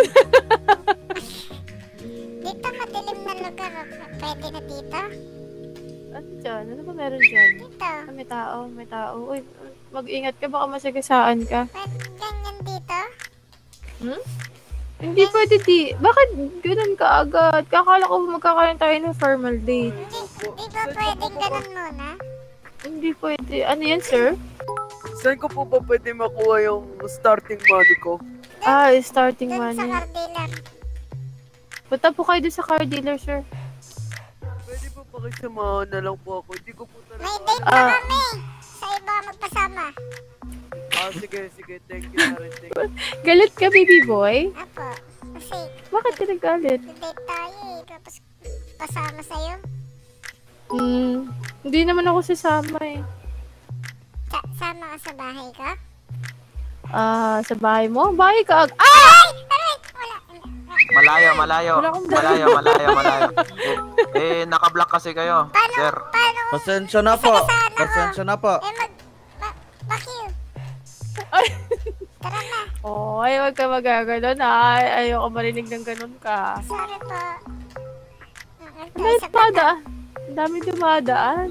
Dito madilim na lugar. Pwede na dito? ano dyan? Ano ba meron dyan? Dito. Ah, may tao, may tao. Uy, mag-ingat ka, baka masagasaan ka. Ganyan dito? Hmm? Hindi pwede di. Bakit ganun ka agad? Kakala ko magkakaroon tayo ng formal date. Di ba pwedeng ganun muna? Hindi pwede. Ano yan, sir? Saan ko po ba pwede makuha yung starting money ko? Ah, starting Dun money. sa car dealer. Punta po kayo doon sa car dealer, sir. Pwede po ba kayo samahan na lang po ako? Hindi ko po talaga... May date na Ah. kami! Sa iba magpasama. Ah, sige, sige. Thank you na rin. Thank you. Galit ka, baby boy? Apo. Kasi Bakit ka nagalit? date tayo eh. Tapos pasama sa'yo. Hmm, hindi naman ako sasama eh. Sa sama ka sa bahay ka? Ah, sa bahay mo? Bahay ka ag... Ah! Aray! Wala. Malayo, malayo. Wala akong Malayo, malayo, malayo. Eh, eh naka-block kasi kayo, Paano? sir. Paano? Pasensya na po. Sagasaan ako. Pasensya na po. Eh mag... Ba- bakit? Ay! Tara na. Oh, ay, huwag ka magagano na. Ay, ayoko marinig ng ganun ka. Sorry po. Ang dami dumadaan. Ang dami dumadaan.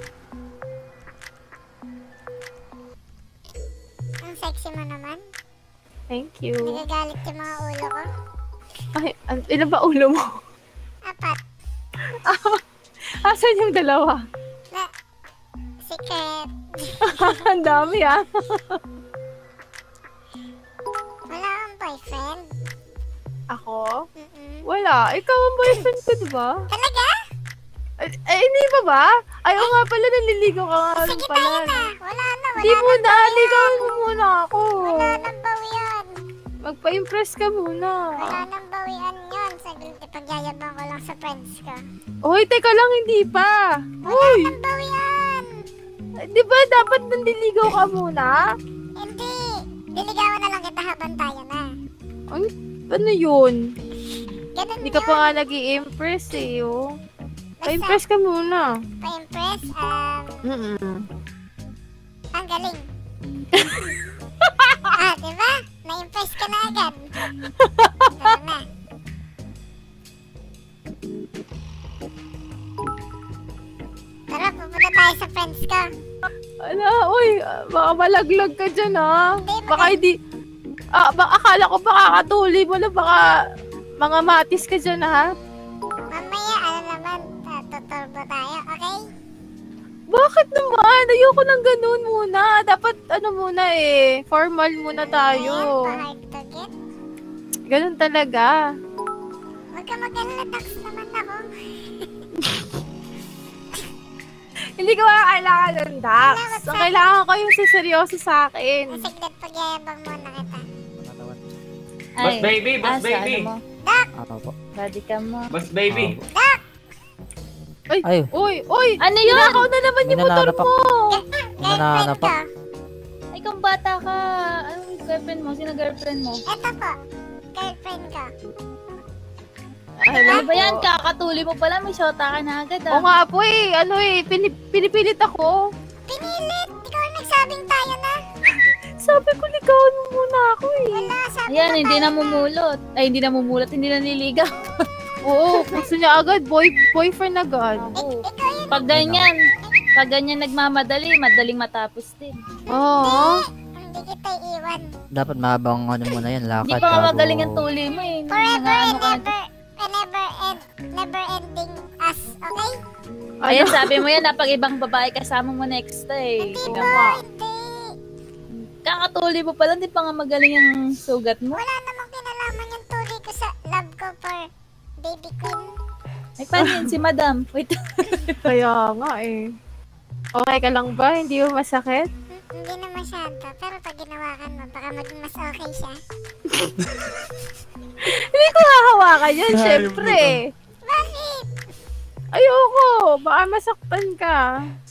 Ang sexy mo naman. Thank you. Nagagalit yung mga ulo ko. Ay, an- ilan ba ulo mo? Apat. Asan yung dalawa? Na... Secret. Ang dami ah. Wala kang boyfriend? Ako? Mm-mm. Wala. Ikaw ang boyfriend ko, diba? Talaga? Ay, ay, hindi pa ba? Ay, oo nga pala, naliligaw ka nga rin Sige pala. tayo na. Wala na. Wala Hindi na muna, bawian. ligawan mo muna ako. Wala nang bawian. Magpa-impress ka muna. Wala nang bawian yun. Saglit, ipagyayabang ko lang sa friends ko. Hoy, teka lang, hindi pa. Wala Hoy, nang bawian. di ba dapat nandiligaw ka muna? Hindi. Diligawan na lang kita habang tayo na. Ang, ano yun? Ganun Hindi ka pa nga nag-i-impress eh, oh. Pa-impress ka muna. Pa-impress? Um, Mm-mm. ang galing. Ah, diba? Na-impress ka na agad. Tara na. Tara, pupunta tayo sa friends ko. Ala, uy, baka malaglag ka dyan, ha? Hindi, Baka hindi... Ah, ba, akala ko baka katuli mo na baka mga matis ka dyan, ha? Mamaya, ano naman, uh, tuturbo tayo, okay? Bakit naman? Ayoko ng ganun muna. Dapat, ano muna eh, formal muna tayo. Ayan, pa-hard to get. Ganun talaga. Huwag ka mag-alala, tax naman ako. Hindi ko nga kailangan ng Dax. Ang kailangan ko yung siseryoso sa akin. Saglit, pagyayabang muna kita. Boss baby, boss asa, baby. ano mo? Dak! Ako po. Body cam mo. Boss baby. Dak! Ay, Ay. uy, uy! Ano yun? Ninakaw na naman May yung motor nananapak. mo! Girlfriend Nananapak. ko. Ay, kung bata ka, anong girlfriend mo? Sino girlfriend mo? Eto po, girlfriend ko. Ano ba yan? Kakatuli mo pala, may shota ka na agad Oo ah. nga po eh, ano eh, pinip pinipilit ako. Pinilit! Ikaw ang nagsabing tayo na. Sabi ko, ligawan mo muna ako eh. Wala, sabi Ayan, ko hindi tayo na mumulot. Ay, hindi na mumulot, hindi na niligaw. Oo, gusto niya agad, boy, boyfriend agad. Ik- ikaw yung Pag ganyan, pag ganyan nagmamadali, madaling matapos din. Oo. Hindi kita iwan. Dapat mahabang ano muna yan, lakad. Hindi pa nga bago- magaling ang tuli mo eh. Forever and Nang- ano ka- never, and never end, never ending us, okay? Ayan, sabi mo yan, napag ibang babae kasama mo next eh. Tingnan mo. Kakatuli mo pala, hindi pa nga magaling ang sugat mo. Wala namang kinalaman yung tuli ko sa love ko for baby queen. Ay, paano yun si madam? Wait. Kaya nga eh. Okay ka lang ba? Hindi mo masakit? Hindi na masyado, pero pag ginawakan mo, baka maging mas okay siya. Hindi ko hahawakan yun, Hayop syempre. Bakit? Ayoko, baka masaktan ka.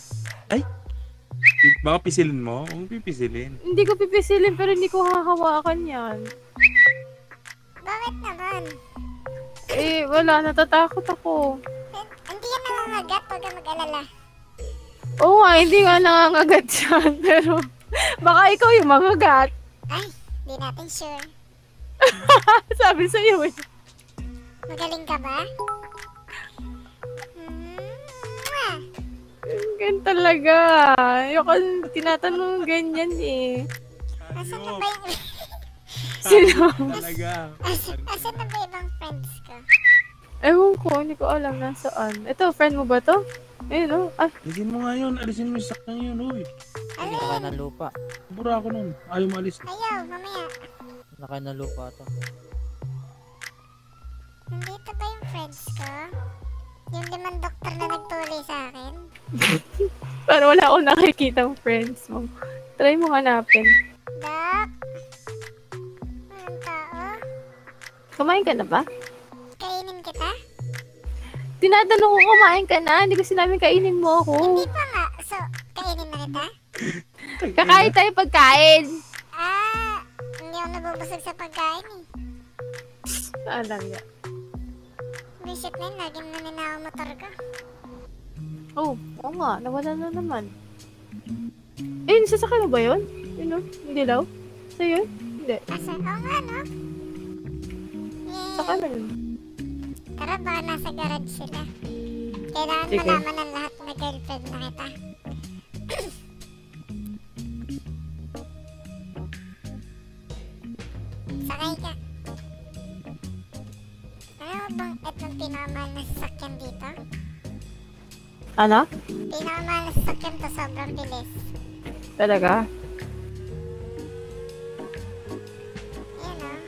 Baka pisilin mo? Huwag pipisilin. Hindi ko pipisilin pero hindi ko hahawakan yan. Bakit naman? Eh, wala, natatakot ako. Hindi yan nangangagat, huwag ka mag-alala. Oo nga, hindi nga nangangagat yan, pero baka ikaw yung mangagat. Ay, di natin sure. Sabi sa'yo eh. Magaling ka ba? Ganyan talaga. Ayoko tinatanong ganyan eh. Asan na ba yung... Sino? Talaga. Asan, asan na ba ibang friends ko? Ewan ko, hindi ko alam nasaan. Ito, friend mo ba to? Ayun o. Ah. Alisin mo nga yun. Alisin mo yung sakyan yun, uy. Nakain ng lupa. Bura ako nun. Ayaw maalis. Ayaw, mamaya. Nakain ng lupa to. Nandito ba yung friends ko? Yung limang doktor na nagtuli sa akin? Pero wala akong nakikita friends mo. Try mo hanapin. Dok? Walang tao? Kumain ka na ba? Kainin kita? Tinatanong ko kumain ka na. Hindi ko sinabing kainin mo ako. Hindi pa nga. So, kainin na kita? Kakain tayo pagkain. Ah, hindi ako nabubusog sa pagkain eh. Alam niya. Visit na yun, laging naninakaw motor ko. Oh, oo nga. Nawala na naman. Eh, sasakay mo ba yun? Yun o? Hindi daw? Sa'yo yun? Hindi. Asa? Oo nga, no? Saka na yun. Tara, baka nasa garage sila. Kailangan Sige. malaman ng lahat na girlfriend na kita. Sakay ka. Ano bang itong pinakamahal na sasakyan dito? Ano? Pinakamahal na sasakyan to, sobrang bilis. Talaga? Yan o.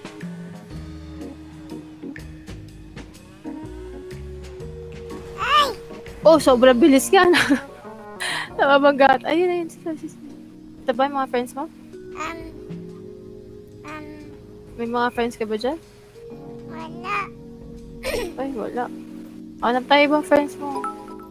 Ay! Oh, sobrang bilis ka na. Namabagat. Ayun, ayun. Sila, sila. Ito ba yung mga friends mo? Um, um, May mga friends ka ba dyan? wala. Ay, wala. Hanap tayo ibang friends mo.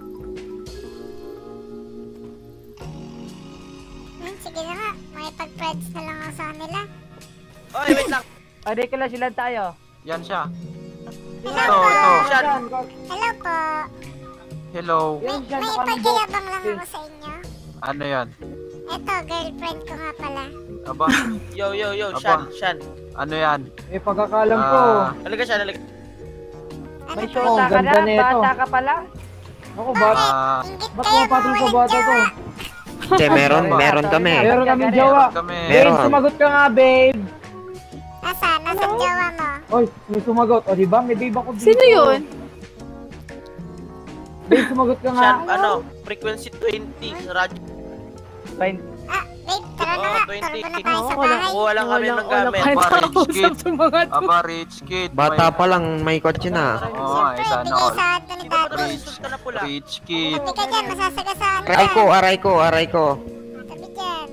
Hmm, sige na nga. May pag-friends na lang ako sa kanila. Oy, wait lang. Aray ka lang sila tayo. Yan siya. Hello Ito, po. ito. Hello po. Hello. May, may ipagkayabang lang ako sa inyo. Ano yan? Eto, girlfriend ko nga pala. Aba. Yo, yo, yo, Aba. Shan, Shan. Ano yan? Eh, pagkakalam ko. Ah. Talaga siya, talaga. May shota ka na, bata ka pala. Ako, bata. Ah. Ba't pumapatol sa bata to? Hindi, meron, meron kami. Meron kami jowa. Kami. Babe, sumagot ka nga, babe. Nasa? Nasa jowa mo? Oy, may sumagot. O, diba? May babe ako dito. Sino yun? Babe, sumagot ka nga. Shan, ano, frequency twenty, radyo. Fine. Ah, babe, tara na nga. Turbo na tayo sa wala. bahay. Kuha lang kami ng gamit. Aba, rich kid. mga Aba, rich kid. Bata pa lang, may kotse na. Oo, ay, Siyempre, sana bigay all. sa atin ni Dad. Rich, rich kid. Tabi ka dyan, masasagasaan ka. Aray ko, aray ko, aray ko. Tabi dyan.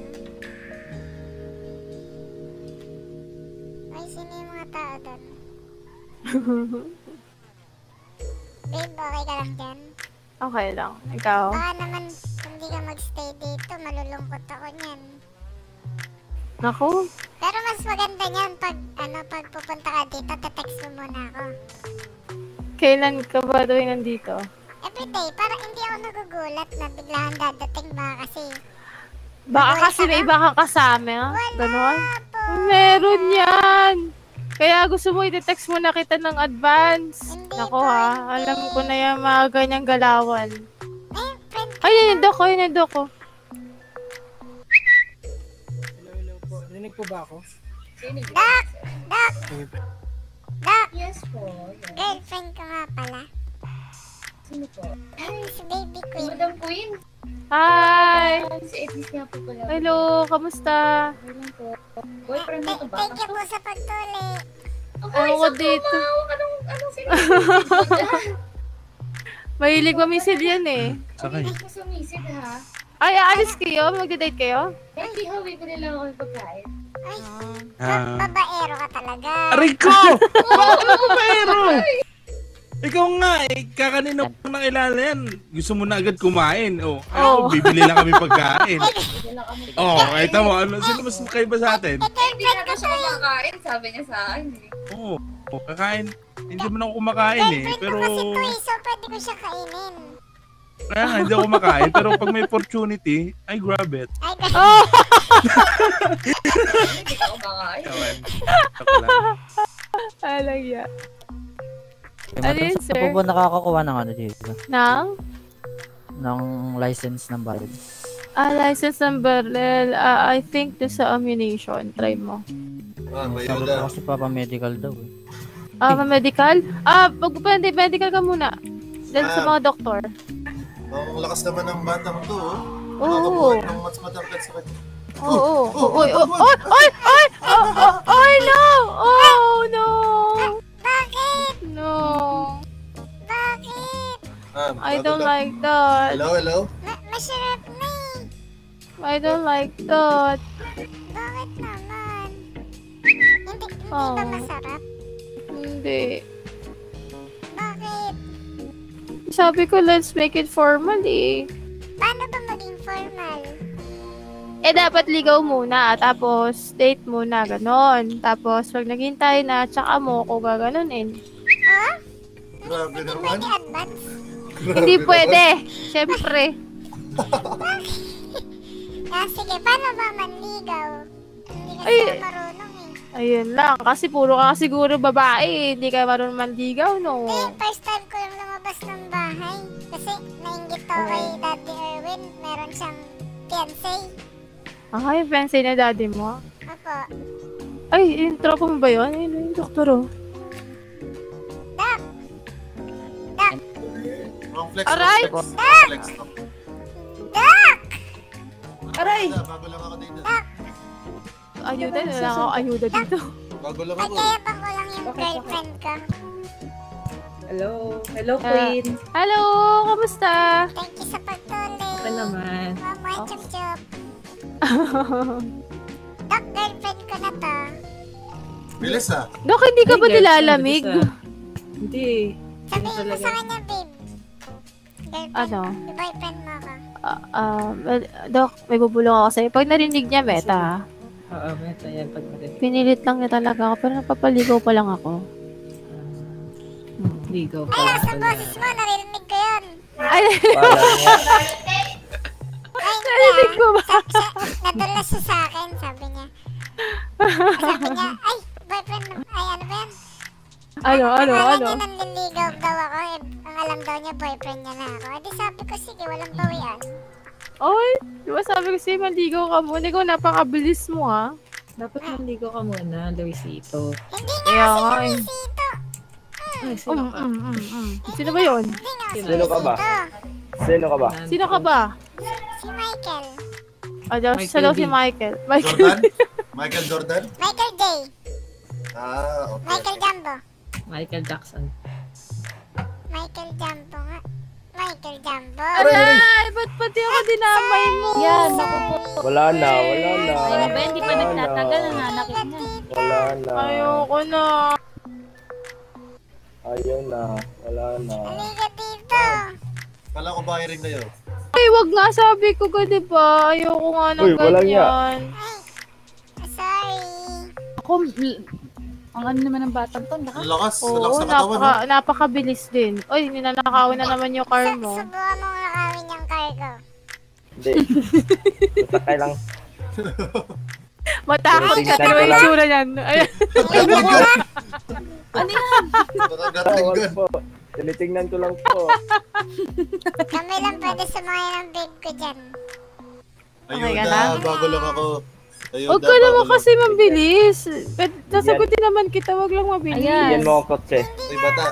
Ay, sino yung mga tao doon? Babe, okay ka lang dyan? Okay lang. Ikaw? Baka naman, hindi ka magstay dito, malulungkot ako niyan. Naku. Pero mas maganda niyan pag, ano, pag pupunta ka dito, te-text mo muna ako. Kailan ka ba doon nandito? Everyday, parang hindi ako nagugulat na biglaan dadating ba kasi. Baka Nagulat kasi ka may na? iba kang kasama. Ganon? Meron yan! Kaya gusto mo i-text mo na kita ng advance. Nako ha, alam ko na yung mga ganyang galawan. Eh, Ay, yung doko, yung doko. Rinig po ba ako? Doc! Doc! Doc! Yes po. Girlfriend ko nga pala. Sino po? Si Baby Queen. Madam Queen? Hi! Si Edis nga po pala. Hello, kamusta? Hello po. Boyfriend mo to ba? Thank you po sa pagtuli. Ay, Ako sa dito. Anong, anong sinasabi? Mahilig mamisid yan eh. Sakay. Hindi ko sumisid ha. Ay, aalis kayo? Magda-date kayo? Hindi, hawi ko nila ako yung pagkain. Ay, Ah. babaero ka talaga. Aray ko! Bakit babaero? Ikaw nga eh, kakanina po nakilala yan. Gusto mo na agad kumain. Oh, Oh. oh. bibili lang kami pagkain. Oh, ay tamo, ano, sino mas makaiba sa atin? Hindi na daw siya kumakain, sabi niya sa akin eh. Oo, oh, kakain. Hindi mo na ako kumakain eh, pero... Kasi to eh, so pwede ko siya kainin. Kaya nga, hindi ako kumakain, pero pag may opportunity, I grab it. Ay, ganun. Oh! Hindi ka kumakain. Kawan. Ako lang. Alaya. Eh, Ano madam, yun, saan sir? po ba nakakakuha ng ano dito? Nang? Ng license ng baril? Ah, license ng barrel. Ah, I think this sa ammunition. Try mo. Ah, may Sabi yuda. ko kasi papa-medical daw eh. Ah, medical? Ah, pag pwede, medical ka muna. Dahil sa Ah. mga doktor. Ang lakas naman ng batang to, oh. Oo. Nakakabuhat ng mas matangkad sa kanya. Oo. Oh, oy, oy, oy, oy, oy, oh, oh, oy, no! Oh, no! Bakit? No. Bakit? Ah, I bago don't lang. like that. Hello, hello? Ma- masarap na eh. I don't like that. Bakit naman? Hindi, hindi Oh. ba masarap? Hindi. Bakit? Sabi ko, let's make it formal eh. Paano ba maging formal? Eh, dapat ligaw muna, tapos date muna, ganon. Tapos, pag naghintay na, tsaka mo ako gaganunin. Ha? Grabe Hindi naman. pwede advance? Grabe Hindi naman. pwede. Siyempre. Ah, sige, paano ba manligaw? Hindi kasi Ay. ako marunong eh. Ayun lang. Kasi puro ka siguro babae. eh. Hindi ka marunong manligaw, no? Eh, first time ko lang lumabas ng bahay. Kasi nainggit ako kay Daddy Erwin. Meron siyang fiancé. Ah, yung fancy na daddy mo. Opo. Ay, yung tropa mo ba yun? Ayun, yung doktor, oh. Doc! Doc! Wrong flex. Alright. Wrong flex. Wrong flex to. Doc! Aray! Wala, bago lang ako dito. Ayuda, wala akong ayuda dito. Bago lang Ay, ako. kaya ba ko lang yung girlfriend ko? Hello. Hello, Ah, Queen. Hello! Kamusta? Thank you sa pagtuli. Ako naman. Mama, Oh. chup chup. Doc, girlfriend ko na to. Bilis ah. Dok, hindi ka Ay, ba girlfriend, nilalamig? bilis, ah. Hindi. Sabihin mo talaga? sa kanya, babe. Girlfriend, Ano? boyfriend mo ako. Ah, ah, well, Dok, may bubulong ako sa'yo. Pag narinig niya, Meta, ha? Oo, meta yan pag marinig. Pinilit lang niya talaga ako, pero napapaligaw pa lang ako. Ligaw Ay, pa nasa pala. boses mo, naririnig ko yun. Ay, Ay, hindi narinig ah. ko ba? Sa, sa, nadulas siya sa akin, sabi niya. Sabi niya, ay, boyfriend, ay, ano ba yan? Ano, ano, Akala ano? niya nanliligaw daw ako, eh. Ang alam daw niya, boyfriend niya na ako. Eh, di sabi ko, sige, walang bawian. Oy, di ba sabi ko sa'yo, maligaw ka muna. Ikaw, napakabilis mo, ha? Dapat manligaw ka muna, Luisito. Hindi nga Kaya kasi nga, eh. Luisito. Ay, sino Mm, ka? mm, mm, mm. Sino ba yun? Hindi nga si Sino ka ba? Luisito. Sino ka ba? Sino ka ba? Si Michael. O, daw, Michael siya daw D. si Michael. Michael. Jordan? Michael Jordan? Michael J. Ah, okay. Michael Jumbo. Michael Jackson. Michael Jumbo nga. Michael Jumbo. Aray, ba't pati ako dinamay mo? Yan, naku po. Wala na, wala na. Ayun ba, hindi pa Wala nagtatagal, na. nananakit na. Wala na. Ayoko na. Ayaw na. Wala na. Halika dito. Kala ko ba hiring na yun? Ay, wag nga, sabi ko ka, di ba? Ayoko nga ng Uy, walang ganyan. Sorry. Ako, l- ang ano naman ng batang to, Ang lakas. lakas. Ang Oo, lakas sa katawan, napaka, napakabilis din. Uy, ninanakawin na naman yung car Su- mo. Subukan mo nakawin yung cargo. Hindi. Sakay lang. Matakot ka, Tingnan pero ko yung lang. tsura niyan. Ayan. Gatling gun! Ano yan? Baka gatling Tawag gun. po. Tinitingnan ko lang po. Kami lang pwede sumakay ng babe ko dyan. Ayun ka na, na? bago lang ako. Ayun Huwag na, ka bago naman lang. kasi mabilis. But nasagutin naman kita, wag lang mabilis. Bigyan mo ang kotse. Uy, bata.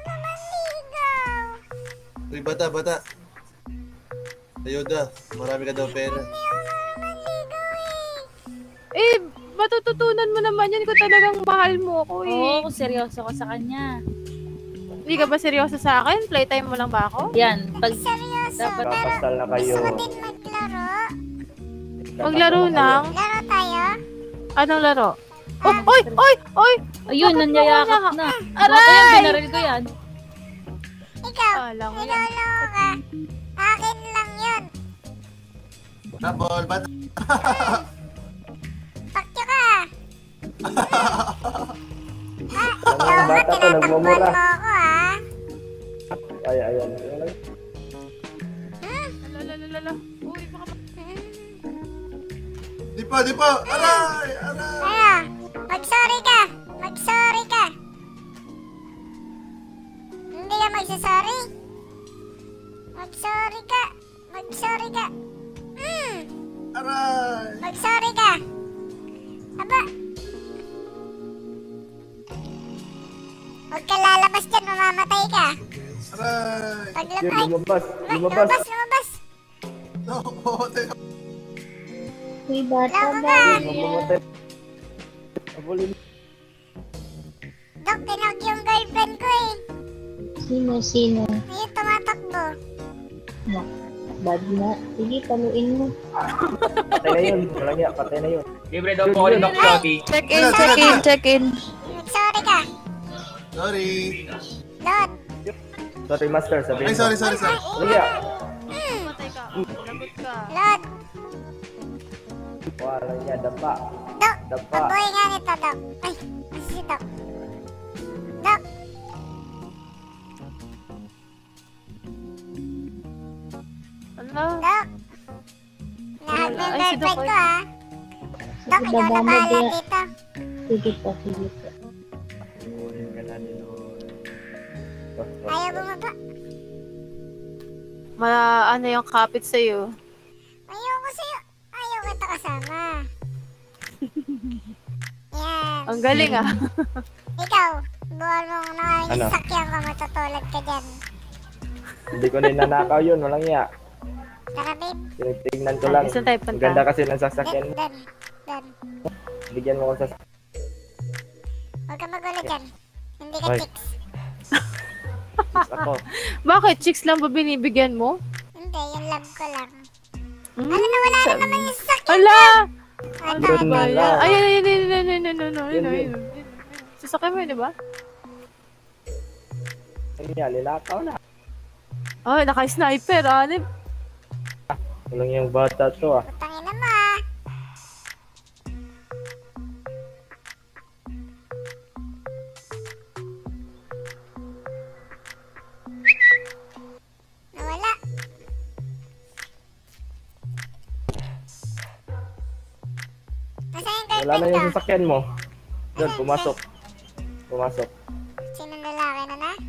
Uy, bata, bata. Ayuda, marami ka daw pera. Eh, matututunan mo naman yun kung talagang mahal mo ako eh. Oo, kung seryoso ko sa kanya. Hindi ka ba seryoso sa akin? Playtime mo lang ba ako? Yan, pag Seryoso, dapat pero Kakasal na kayo. gusto ko din maglaro. Maglaro ng? Laro tayo? Anong laro? Oh, oy, oy, oy! ayun, Bakit nanyayakap mo na. Aray! Baka yan, binaril ko yan. Ikaw, Alam mo yan. niloloko ka. Akin lang yun. Nabol, bata. Pakyo ka. Ah, Ang ikaw mga nga, bata ko tinatakbuhan nagmumura. mo ako ah. Ay, ayan. Lalalala. Uy, baka Di pa, di pa. Aray, aray. Ano? Mag-sorry ka. Mag-sorry ka. Hindi ka magsasorry. Mag-sorry ka. Mag-sorry ka. Hmm. Aray. Mag-sorry ka. Aba. Huwag ka lalabas dyan, mamamatay ka. Aray. Pag Yun, lumay. lumabas. Ay, Lumabas. lumabas, lumabas. No, pumatay ka. Uy, bata Loko ba? ka. Mamatay. Abulin. Dok, tinawag yung girlfriend ko eh. Sino, sino? Ayun, tumatakbo. Bad na. Sige, paluin mo. Patay na yun. Walang iya. Patay na yun. Libre daw po ako ng Doc Shotty. Check in, check in, check in. Mag-sorry ka. Sorry. Lord. Sorry, master. Sabihin Ay, mo. sorry, sorry, sorry. Walang iya. Matay ka. Lagot ka. Lord. Walang iya. Dapa. Dok, Dapa. paboy nga nito, Dok. Ay, kasi si Dok. Dok. Ano? Dok. Nahag mo yung Ay, si Doc, girlfriend ko ay. ah. Dok, ikaw na baba mo bahala din. dito. Sige po, sige po. Uy, ka na din. Ayaw bumaba. Ma, ano yung kapit sa'yo? Ayaw ko sa'yo. Ayaw kita kasama. Yan. Ang galing ah. Ikaw, buwan mong nakain Ano? sakyan ka, matutulad ka dyan. Hindi ko ninanakaw yun. Walang iya. Tara, babe. Tinitingnan ko lang. Saan tayo Ang punta? ganda kasi ng Dun, sasakyan. dun, dun. Bigyan mo ko sa... Huwag ka magulo dyan. Hindi ka Ay. chicks. Ako. Bakit? Chicks lang ba binibigyan mo? Hindi, yung love ko lang. Hmm? Ano na, wala na naman yung sasakyan. Hala! Ay, Ano Yun ba na yan? lang. Ay, ay, ay, ay, ay, ay, ay, ay, ay, Yun, ay, yun. ay. Sasakyan mo yun, di ba? Ang iya, linakaw na. Ay, naka-sniper, anib. Walang yung bata to ah. Tangin na mo ah. Nawala. Nasaan yung Wala na girlfriend yung ko? sasakyan mo. Doon, pumasok. Pumasok. Sinong lalaki na na?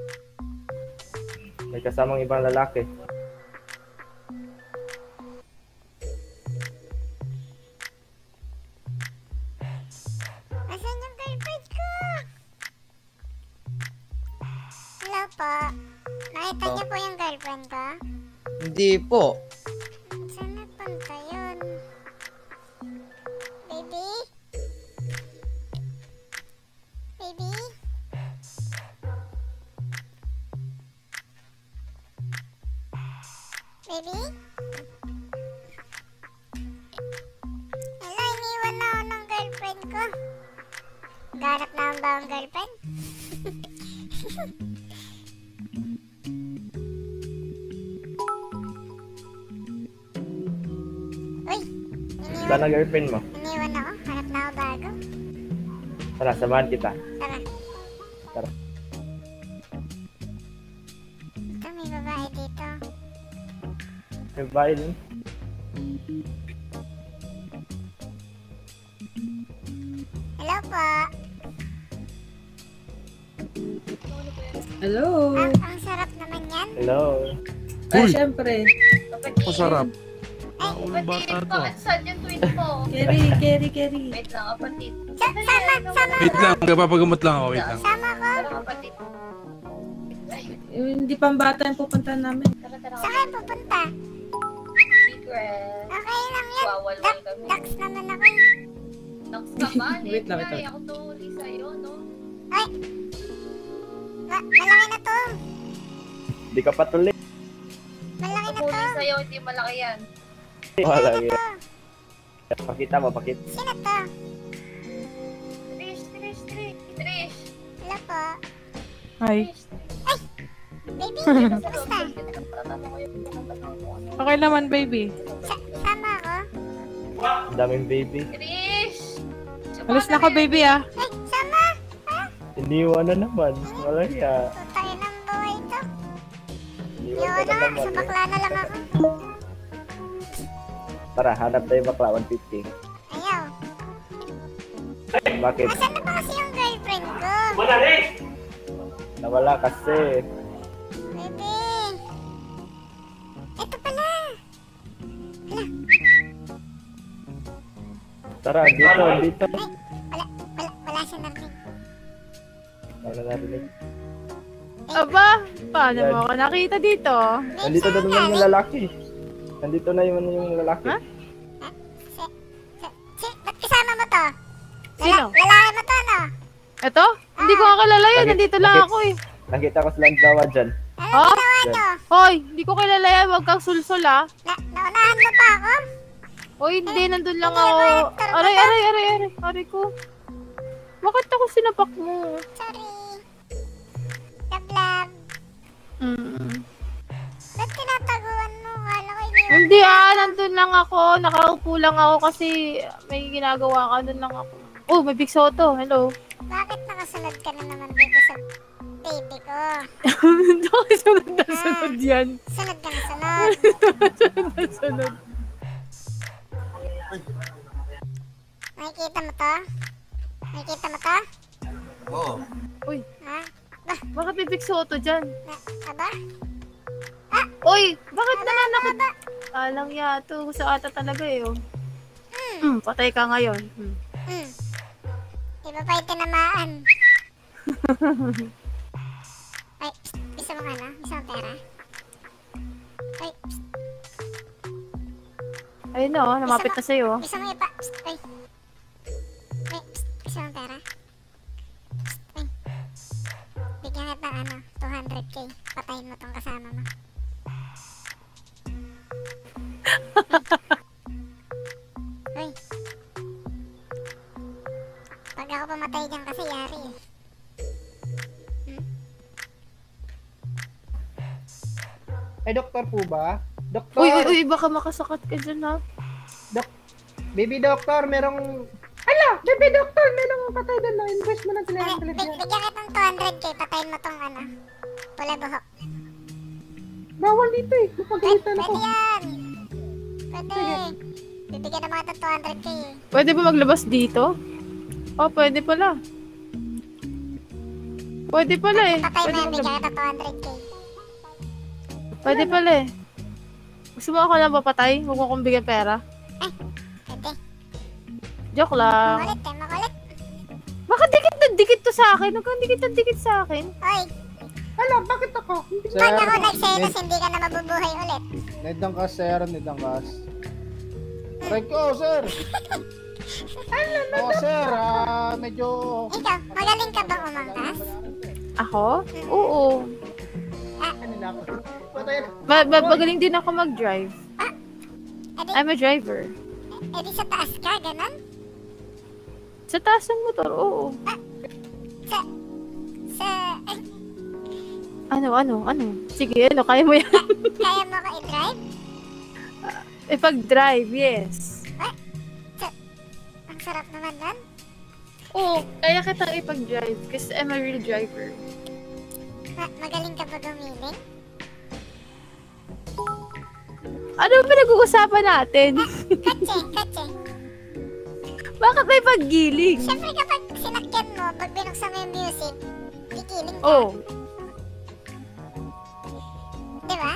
May kasamang ibang lalaki. Nasaan yung girlfriend ko? Hello po. Nakita niyo po yung girlfriend ko? Hindi po. Saan nagpunta yun? Baby? Baby? Baby? Hala, iniwan na ako ng girlfriend ko. Ganap na ba ang girlfriend? Uy! Iniwan, Saan ang girlfriend mo? iniwan ako. Hanap na ako bago. Tara, samahan kita. Tara. Tara. Ito, may babae dito. May bahay din. Hello po. Hello. Ang, ang sarap naman yan. Hello. Ay, syempre. Masarap. Kapatid ko, saan yung twin ko? Kerry, Kerry, Kerry. Wait lang, kapatid. Sa- sama, sama Wait lang, magpapagamot lang ako. Wait lang. Sama ko. Tara, kapatid. Eh, Hindi pang bata yung pupuntahan namin. Tara, tara. Saan kayo pupunta? Secret. Okay lang yan. Wawalwal Duck, kami. ducks naman ako. Ducks naman. Wait lang, wait Ay, lang. ako tuhuli sa'yo, no? Ay! Ma- malaki na to. Di ka patuloy. Malaki na to. Tuhuli sa'yo, hindi malaki yan. Wala yan. Pakita mo, pakita. Sino to? Trish, Trish, Trish. Trish. Hello po. Hi. Baby, kumusta? Okay naman, baby. Sa- sama ako. Ang daming baby. Trish! Alis na ka, baby, ah. Ay, sama! Iniwan na naman. Wala ya. Tayo ng buhay to. Iniwan Yung ka ano, na naman. sa bakla na lang ako. Tara, hanap tayo bakla. one fifty. Ayaw. Bakit? Asan na ba kasi yung girlfriend ko? Nawala kasi. Baby. Ito pala. Hala. Tara, dito, dito. Ay, wala, wala, wala siya narinig. Wala narinig. Aba, paano mo ako nakita dito? Nandito na naman yung lalaki. Nandito na yung, yung lalaki. Ha? Si, si, si, ba't kasama mo to? Sino? Lala, lalaki mo to, no? Eto? Hindi ko kakilala yun. Nakit- Nandito lang nakit- ako eh. Nakita ko sa Landawa dyan. Ano Oh? ginawa nyo? Hoy, hindi ko kilala yan. Huwag kang sulsul ah. Na, naunahan mo pa ako? Hoy, hindi. Nandun lang hindi ako. mo actor ba Aray, to? aray, aray, aray. Aray ko. Bakit ako sinapak mo? Sorry. Love, Mm. ba't tinataguan mo? Kala ko hindi mo. Hindi ah, nandun lang ako. Nakaupo lang ako kasi may ginagawa ka. Nandun lang ako. Oh, may Big Soto. Hello. Bakit nakasunod ka na naman dito sa baby ko? Bakit sunod na sunod yan? Sunod ka na sunod. Sunod na sunod. Nakikita mo to? Nakikita mo to? Oo. Uy, Ha? bakit may Big Soto dyan? Na, aba? Uy, bakit nananakit? Alang yato. Gusto ata talaga eh. Oh. Hmm, patay ka ngayon. Hmm. Hmm. Iba pa yung tinamaan. Ay, psst. Gusto mo ano? Gusto mo pera? Ay, psst. Ayun na oh, namapit na sa'yo. Gusto mo ipa... Psst. Ay. Ay, psst. Gusto mo pera? Psst. Ay. Bigyan kita ng ano, two hundred k. Patayin mo tong kasama mo. Uy. Pag ako pumatay dyan kasi yari eh. Ay, doktor po ba? Doktor! Uy, uy, uy, baka makasakat ka dyan ha. Baby doktor, merong... Ala! Baby doktor, merong patay doon na. Invest mo na sila ng Big, bigyan kitang two hundred k. Patayin mo tong ano. Pula buhok. Bawal dito eh. Mapagalitan ako. Pwede yan. Pwede. Bibigyan naman kita two hundred k eh. Pwede ba maglabas dito? Oh, pwede pala. Pwede pala eh. Patay mo Pwede, yan, maglabas. bigyan kita two hundred k. Pwede pala eh. Gusto mo ako lang papatay? Huwag mo akong bigyan pera. Pwede. Joke lang. Makulit eh, makulit. Bakit dikit na dikit to sa akin? Huwag kang dikit na dikit sa akin. Oy, Ala, bakit ako? pag ako nagselos, hindi ka na mabubuhay ulit. Nedangkas, sir. Nedangkas. Aray ko, sir. Oo, sir. Ah, medyo... Ikaw, magaling ka bang umangkas? Ako? Oo. Kanila ako. Patay na. Ma ma magaling din ako mag-drive. Edi, I'm a driver. edi sa taas ka, ganon? Sa taas ng motor, oo. Sa, sa, ay, Ano, ano, ano? Sige, ano, kaya mo yan. kaya mo ko i-drive? Ipag-drive, yes. Ang sarap naman nun. Oo, kaya kitang ipag-drive kasi I'm a real driver. Ma magaling ka ba gumiling? Ano ba pinag-uusapan natin? Katse, katse. Bakit may paggiling? Siyempre kapag sinakyan mo, pag binuksan mo yung music, di Kikiling ka. Oh. Di ba?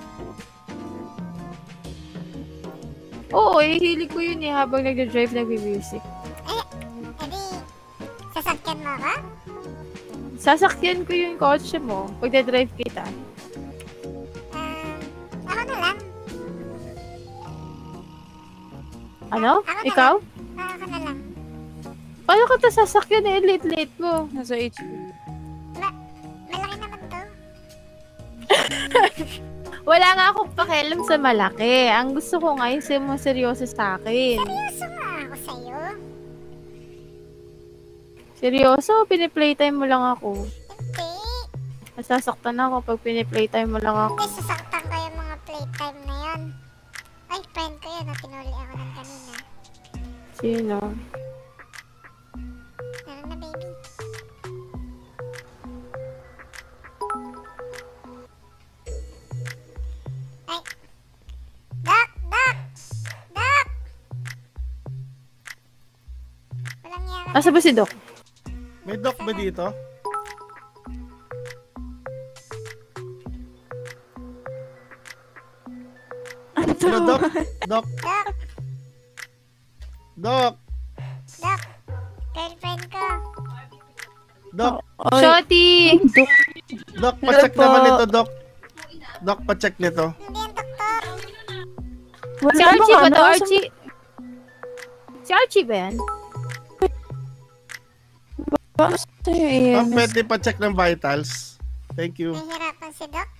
Oo, eh, hilig ko yun eh habang nagda-drive nagbe-music. Eh, edi, sasakyan mo ako? Sasakyan ko yung kotse mo pag na-drive kita. Um, ako na lang. Ano? Ako na Ikaw? lang. Ako na lang. Paano ka ta sasakyan eh? Late-late mo. Nasa H P. Ma- malaki naman to. Wala nga akong pakialam sa malaki. Ang gusto ko nga yung sa'yo mo seryoso sa akin. Seryoso nga ako sa'yo. Seryoso? Piniplaytime mo lang ako. Hindi. Nasasaktan ako pag piniplaytime mo lang ako. Hindi, sasaktan ko yung mga playtime na yun. Ay, friend ko yun. Tinuli ako ng kanina. Sino? Meron na, baby. Ay. Doc! Doc! Doc! Walang yara. Asa ba si Doc? May doc ba dito? Ano, Doc? Doc? Doc! Doc? Doc! Girlfriend ko. Doc? Shotty! Doc, pacheck Hello po. naman ito, Doc. Doc, pacheck nito. Si Archie ba to? Archie? Si Archie ba yan? Doc, pwede pacheck ng vitals. Thank you. Nahihirapan si Doc.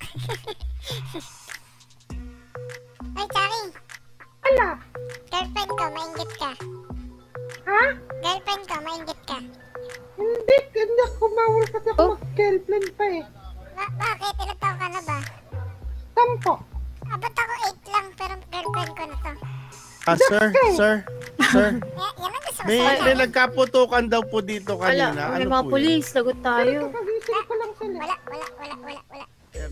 Ay, Chari! Ala! Girlfriend ko, mainggit ka. Ha? Girlfriend ko, mainggit ka. Hindi, hindi ako mawal kasi ako mag-girlfriend pa eh. Ba- bakit? Ilang taon ka na ba? Sampo. Ah, ba't ako eight lang, pero girlfriend ko na to. Ah, sir, sir, sir. Y- yan ang gusto ko May, sa'yo. may nagkaputukan daw po dito kanina. Wala, may Ano mga po yun? polis. Lagot tayo. Kagising ko lang sila. Wala, wala, wala, wala, wala.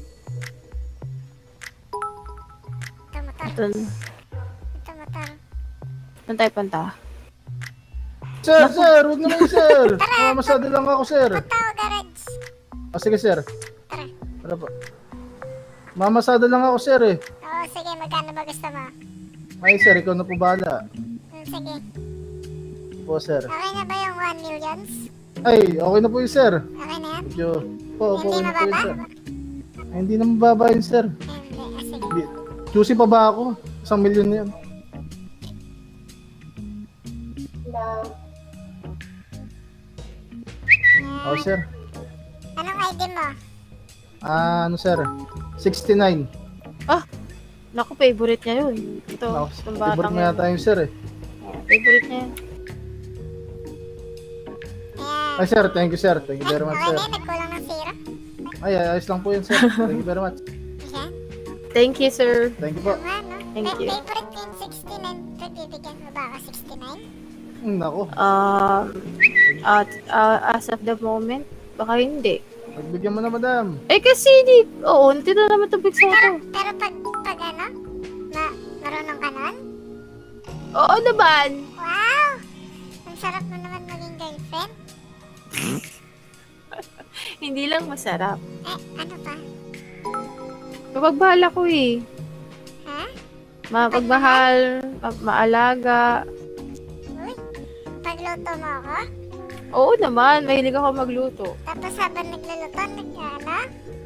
Ito, motor. Ito. Ito, motor. Saan tayo punta? Sir, sir, huwag naman sir. Mamasada lang ako, sir. Tao, garage. Ah, sige, sir. Tara. Tara po. Mamasada lang ako, sir eh. Oo, sige, magkano ba gusto mo? Ay, sir, ikaw na po bahala. Hmm, sige. Po, sir. Okay na ba yung one millions? Ay, okay na po yun, sir. Okay na yan? Medyo, po, po, Hindi okay na po yun, mababa? sir. Ay, hindi na mababa yun, sir. Hindi, ah, sige. Di- Juicy pa ba ako? Isang milyon na yun. Oh, sir. Anong I D mo? Ah, ano, sir? sixty-nine. Ah! Naku, favorite niya yun. Ito, Ako, itong favorite batang mo yata yun, sir eh. Favorite niya yan. Ay, sir, thank you, sir. Thank you very much, Okay sir. na yan, nagkulang ng zero. Ay, ayos lang po yun, sir. Thank you very much. Thank you, sir. Thank you po. Fa- Thank you. Favorite ko yung sixty-nine. Pagbibigyan mo ba ako sixty-nine? Hmm, nako. Um, at uh, as of the moment, baka hindi. Pagbigyan mo na, madam. Eh kasi di, oo, hindi na naman ito bigsa Pero, ito. pero pag, pag ano? Ma marunong ka nun? Oo naman. Wow! Ang sarap mo naman maging girlfriend. Hindi lang masarap. Eh, ano pa? Mapagmahal ako eh. Ha? Mapagmahal, ma- maalaga. Uy, pagluto mo ako? Oo naman, mahilig ako magluto. Tapos habang nagluluto, nag ano?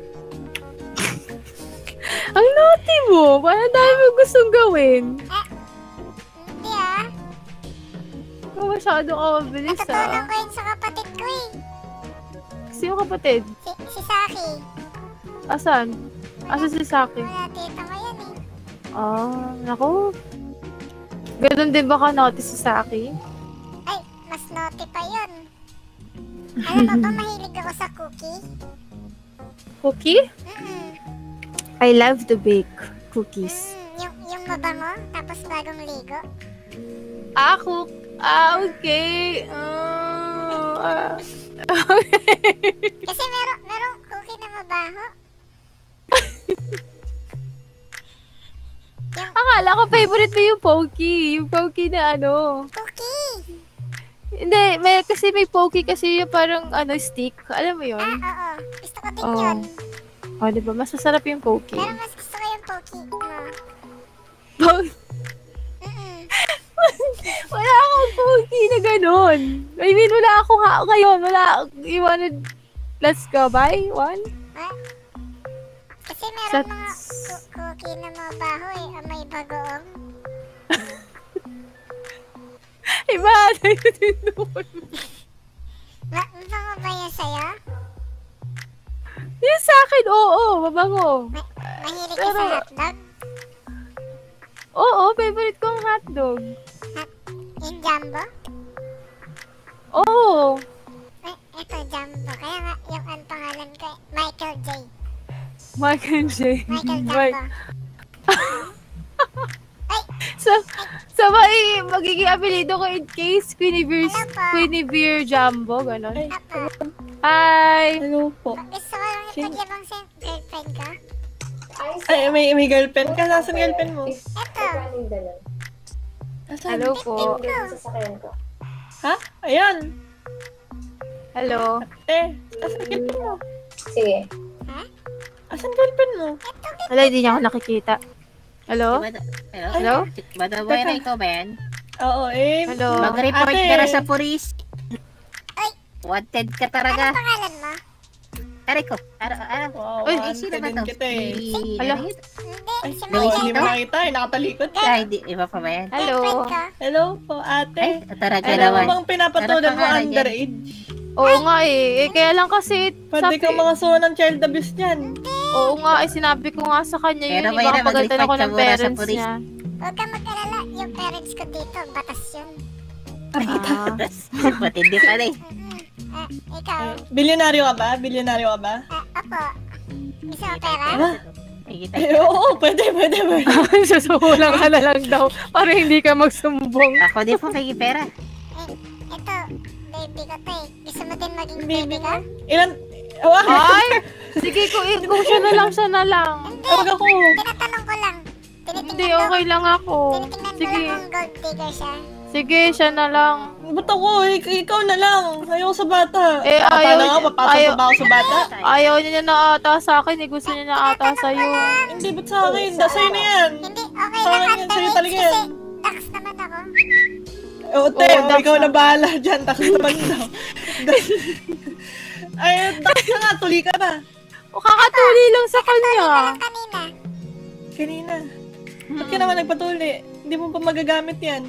Ang naughty mo! Parang dami mo gustong gawin. Hindi ah. Ikaw masyado ka mabilis Natutunan ah. ko yun sa kapatid ko eh. Sino kapatid? Si, si Saki. Asan? Asan si Saki? Wala, tita ko yan eh. Ah, naku. Ganun din ba ka naughty si Saki? Ay, mas naughty pa yun. Alam mo ba, mahilig ako sa cookie? Cookie? Mm-mm. I love to bake cookies. Mm, yung, yung mabango, tapos bagong ligo. Ah, cook. Ah, okay. Uh, ah. Kasi meron, meron cookie na mabaho. Akala ko favorite mo yung Pokey. Yung Pokey na ano. Cookie! Hindi, may, kasi may pokey kasi yung parang ano, stick. Alam mo yun? Ah, oo. Gusto ko din Oo. yun. Oh, di ba? Mas masarap yung pokey. Pero mas gusto ko yung pokey. Pokey? Wala akong pokey na ganun. I mean, wala akong ha ngayon. Wala. You wanted, let's go buy one? Kasi meron Sa- mga ku- cookie na mabaho eh. Ah, may bagoong. Iba na yun din doon. Ma mabango ba yan sa'yo? Yung sa akin, oo. Mabango. Mahilig ka Pero- sa hotdog? Oo, favorite kong hotdog. Yung jumbo? Oo. Eh, ito jumbo. Kaya nga, yung ang pangalan ko, eh, Michael J. Michael J. Michael Jumbo. Mike. So, so may magiging apelido ko in case Quinevere, Quinevere Jumbo, ganon. Hi! Hello po. Gusto ko lang ipagyabang sa girlfriend ko. Ay, may, may girlfriend ka? Nasaan girlfriend mo? Ito. Hello po. Ha? Ayan. Hello. Eh, asan girlfriend mo? Sige. Asan girlfriend mo? Wala, hindi niya ako nakikita. Hello? Hello? Hello? Bada boy na ikaw ba yan? Oo, eh. Hello? Mag-report Ate. ka na sa pulis. Wanted ka talaga. Ano pangalan mo? Aray ko. Ano, ano? Wow, Uy, wanted sino ba din to? kita eh. Si- Hello? ano yun? Ay, si no, hindi Luisito? mo nakita eh. Nakatalikod ka. Ay, di, iba pa ba yan? Hello? Hello po, ate. Ay, talaga Ano naman. bang pinapatulan Ano mo pangalan underage? Oo nga eh. Eh, kaya lang kasi Pwede kang mga suwa ng child abuse dyan. Oo nga eh. Sinabi ko nga sa kanya yun. Pero Eh, may baka na, pagalitan ako mag-report ng ka muna sa parents pulis. niya. Huwag kang mag-alala. Yung parents ko dito, batas yun. Ah. Matindi pala eh. Ah, ikaw? Bilyonaryo ka ba? Bilyonaryo ka ba? Apo. Gusto mo pera? Eh, oo, pwede, pwede, pwede. Susuhulang ka na lang daw para hindi ka magsumbong. Ako din po may pera. Ito, baby ko to eh. Gusto mo din maging baby ko? Ilan? Oh, Ay! Sige, kung, kung siya na lang, siya na lang. Huwag ako. Tinatanong ko lang. Hindi, okay lang ako. Sige. Kung gold digger siya. Sige, siya na lang. Ba't ako? Ik- ikaw na lang. Ayaw sa bata. Eh, Ah, ayaw paano niya- nga? Papasok ayaw- pa ba ako sa bata? Ayaw niya na ata sa akin. Eh, gusto niya na ata sa'yo. Hindi, ba't sa akin? Da, sa'yo na yan. Hindi, okay Sa lang akin yan, sa'yo talaga yan. Tax naman ako. O, te, Oo, o, Dax ikaw na. na bahala dyan. Takas naman daw. Ay, Dax na nga. Tuli ka na. O, kakatuli lang sa kanya. Kanina. Kanina. Ba't ka naman nagpatuli? Hindi mo pa magagamit yan.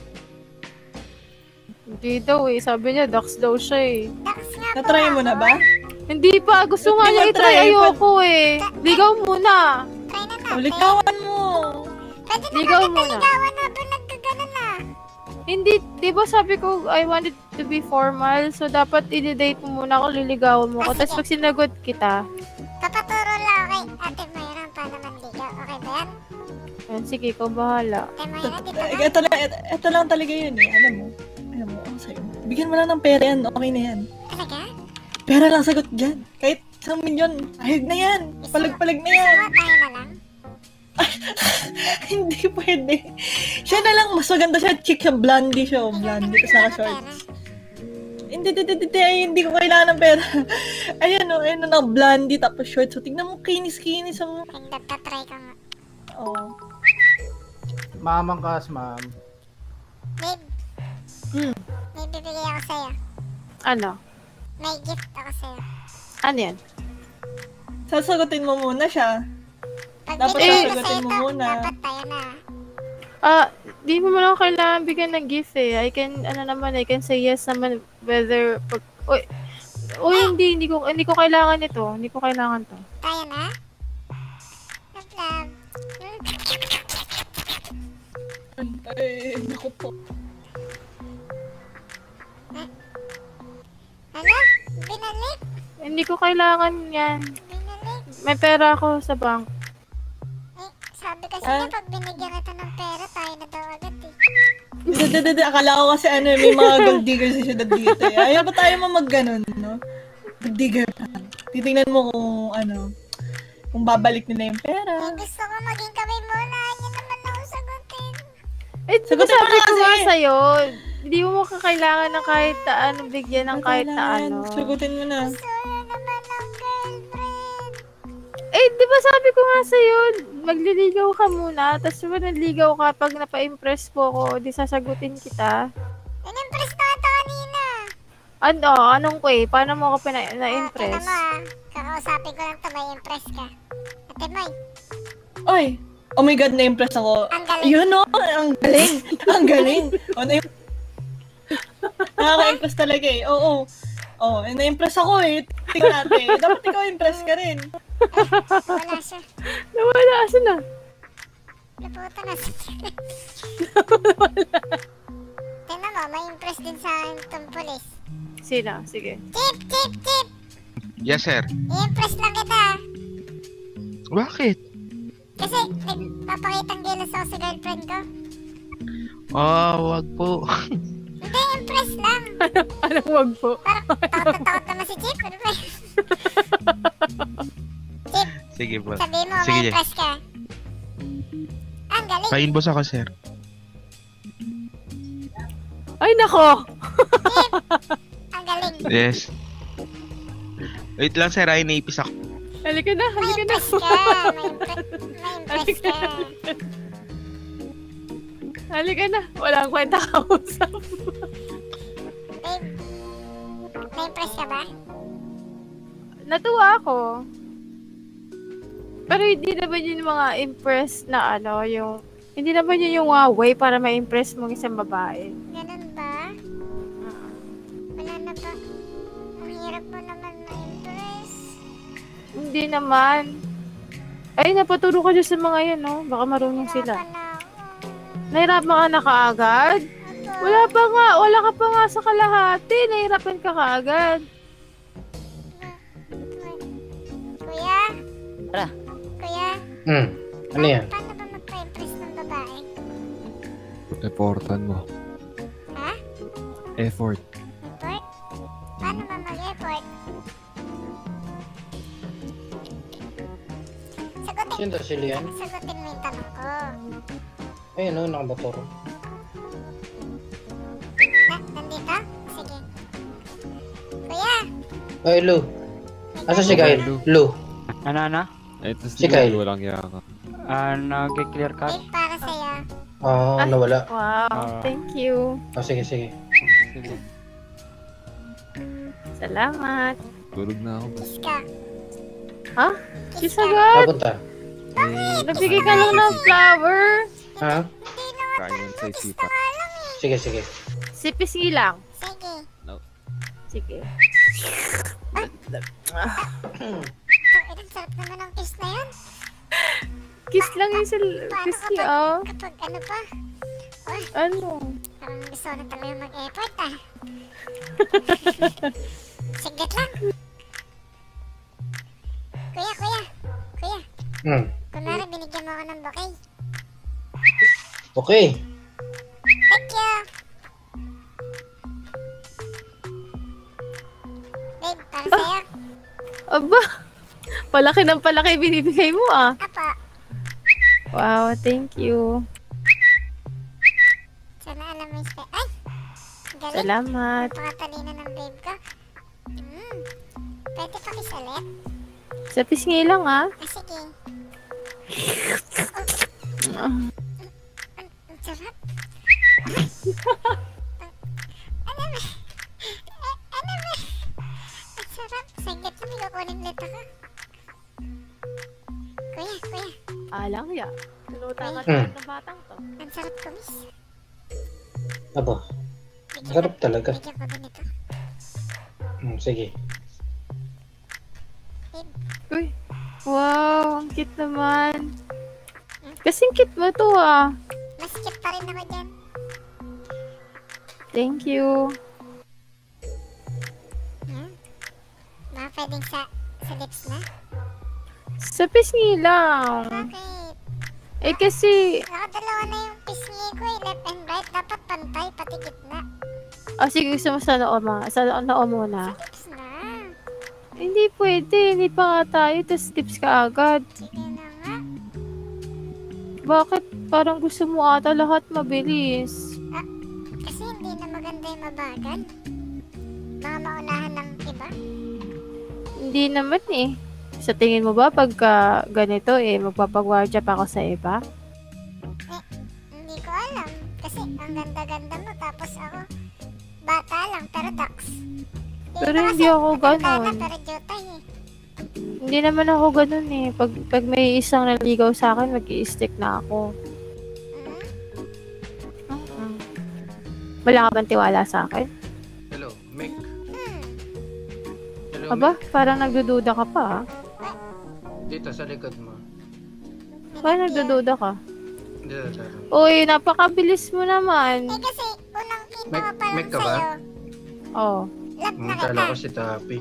Hindi daw eh. Sabi niya, Dax daw siya eh. Natry mo na ba? Hindi pa. Gusto nga Hindi niya mo i-try. try, Ayoko eh. Ligaw muna. Ulitawan mo. Ligaw muna. Ligawan na ba nagkaganon na? Hindi, di ba sabi ko, I wanted to be formal. So, dapat i-date mo muna ako, liligawan mo ko. Tapos pag sinagot kita, Papaturo lang kay Ate Mayra paano manligaw. Okay ba yan? ayun, sige, ikaw bahala. Ate Mayra, dito Eh, Ito lang, ito, ito lang talaga yun eh. Alam mo. Alam mo, ako sa'yo. Bigyan mo lang ng pera yan. Okay na yan. Talaga? Pera lang sagot dyan. Kahit isang milyon. Ayog na yan. Palag-palag na yan. Gusto mo tayo na lang? Hindi pwede. Siya na lang. Mas maganda siya. Chick siya. Blondie siya. oh, Blondie. Tapos naka-shorts. Hindi, hindi, hindi, hindi. Ay, hindi ko kailangan ng pera. Ayan o. Ayan o. Blondie. Tapos shorts. So, tignan mo. Kinis-kinis ang... Hindi, tatry ka nga. Oo. Mamang kas, ma'am. Babe, Hmm. may bibigay ako sa'yo. Ano? May gift ako sa'yo. Ano yan? Sasagutin mo muna siya. Pag Dapat binigay ko sasagutin sa'yo mo to, muna. dapat tayo na. Ah, di mo lang kailangan bigyan ng gift eh. I can, ano naman, I can say yes naman whether, pag, uy, uy, hindi, hindi ko, hindi ko kailangan ito. Hindi ko kailangan to. Tayo na? Love, love. Ay, naku po. Ano? Binalik? Hindi ko kailangan yan. Binalik? May pera ako sa bank. Eh, sabi kasi Ah. niya, pag binigyan kita ng pera, tayo na daw agad eh. Dada, akala ko kasi ano, may mga gold diggers sa syudad dito eh. Ayaw ba tayo mo mag-ganon, no? Gold digger pa. Titingnan mo kung ano, kung babalik nila yung pera. Eh, gusto ko maging kami muna. Yan naman ako sagutin. Eh, di ba Sagutin mo sabi na ko kasi. nga sa'yo, hindi mo makakailangan ng kahit na ano, bigyan ng kahit na ano. Sagutin mo na. Eh, di ba sabi ko nga sa'yo, magliligaw ka muna, tapos diba naligaw ka, pag napa-impress po ko, di sasagutin kita. In-impress na ito kanina. Ano? Anong way? Paano mo ako pina- na-impress? Tignan mo ah, kakausapin ko lang ito, may impress ka. Ate Moy. Oy! Oh my God, na-impress ako. Ang galing. Yun o, ang galing. Ang galing. O, na nakaka-impress talaga eh. Oo. Oh, eh, na-impress ako eh. Tingnan natin. Dapat ikaw impress ka rin. Wala siya. Nawala siya na. Naputa na siya. Tingnan mo, may impress din sa akin itong pulis. Sino? Sige. Chip, chip, chip! Yes, sir. I-impress lang kita. Bakit? Kasi nagpapakitang gilas ako sa girlfriend ko. Oh, wag po. Hindi, impress lang. Anong wag po? Takot na takot naman si Chip. Ano ba? Chip, Sige po. sabihin mo, Sige, may impress ka. Ang galing. Pa-inbox ako, sir. Ay, nako! Chip, ang galing. Yes. Wait lang, sir. Ay, naipis ako. Halika na, halika na. May impress ka. May, impre- may impress ka. Halika na. Wala akong kwenta kausap. Babe, may impress ka ba? Natuwa ako. Pero hindi naman yun mga impress na ano, yung... Hindi naman yun yung uh, way para ma-impress mong isang babae. Ganun ba? Wala na ba? Ang hirap mo naman ma-impress. Hindi naman. Ay, napaturo ka dyan sa mga yan, no? Baka marunong sila. Nahirapan ka na kaagad? Wala pa nga. Wala ka pa nga sa kalahati. Nahirapan ka kaagad. Kuya? Tara. Kuya? Hmm. Ano yan? Paano ba magpa-impress ng babae? Effortan mo. Ha? Effort. Effort? Paano ba mag-effort? Sagutin. Sino to, si Leon? Sagutin mo yung tanong ko. Ayun o, nakabatoro. Na, nandito? Sige. Kuya? Ay, Lu. Asa si Kyle? Lu. Ano, ano? Ito Si Kyle. Walang yaka. Ah, nag-clear cut? Babe, para sa'yo. Ah, nawala. Wow, Ah. thank you. Ah, sige, sige. Salamat. Tulog na ako. Kiss ka. Ha? Kiss agad? Papunta. Nabigay ka lang ng flower. Ha? Kain sa isipa. Sige, sige. Si Pisngi lang. Sige. No. Sige. Ang sarap naman ang kiss na yun. Kiss lang yung sil... Paano Pisngi, kapag, oh. kapag ano pa? Uy, Ano? parang gusto na talaga mag-effort ah. Sigit lang. Kuya, kuya. Kuya. Hmm. Kunwari binigyan mo ako ng bouquet. Okay. Thank you. Babe, para sa'yo. Aba, palaki ng palaki binibigay mo ah. Apa. Wow, thank you. Sana alam mo yung spe- Ay! Galing. Salamat. Napakatalino ng babe ko. Mm. Pwede pa kiss ulit? Sa Pisngi lang ah. Ah, sige. Ah. Ang sarap. Ano ba? Eh, Ano ba? Ang sarap. Saglit mo, kukunin ulit ako. Kuya, kuya. Alang ya. Tulutan ka Hmm. ng batang to. Ang sarap kumis. Aba. Sarap talaga. Bigyan ko ganito. Hmm, sige. Uy. Wow, ang cute naman. Kasing cute mo to ah. Mas cute pa rin ako dyan. Thank you. Hmm? Mga pwedeng sa, sa lips na? Sa Pisngi lang. Bakit? Eh kasi... Nakadalawa na yung pisngi ko eh. Left and right. Dapat pantay, pati gitna. Ah, sige, gusto mo sa noo ma. Sa noo muna. Lips na. Hindi pwede. Hindi pa nga tayo. Tapos tips ka agad. Sige na nga. Bakit? Parang gusto mo ata lahat mabilis. Kasi hindi na maganda yung mabagal. Baka maunahan ng iba. Hindi naman eh. Sa tingin mo ba pagka ganito eh, magpapagwardya pa ako sa iba? Eh, hindi ko alam. Kasi ang ganda-ganda mo tapos ako, bata lang pero dax. Pero hindi ako ganon. Pero jutay eh. Hindi naman ako ganun eh. Pag, pag may isang naligaw sa akin, mag-i-stick na ako. Mm-mm. Wala ka bang tiwala sa akin? Hello, Mick. Hello, Aba, parang nagdududa ka pa ah. Dito sa likod mo. Parang nagdududa ka. Dito, dito. Uy, napakabilis mo naman. Eh kasi unang kita Mick, ko pa lang Mick ka ba? sa'yo. Oh. Love na kita. Kala ko si Tapi.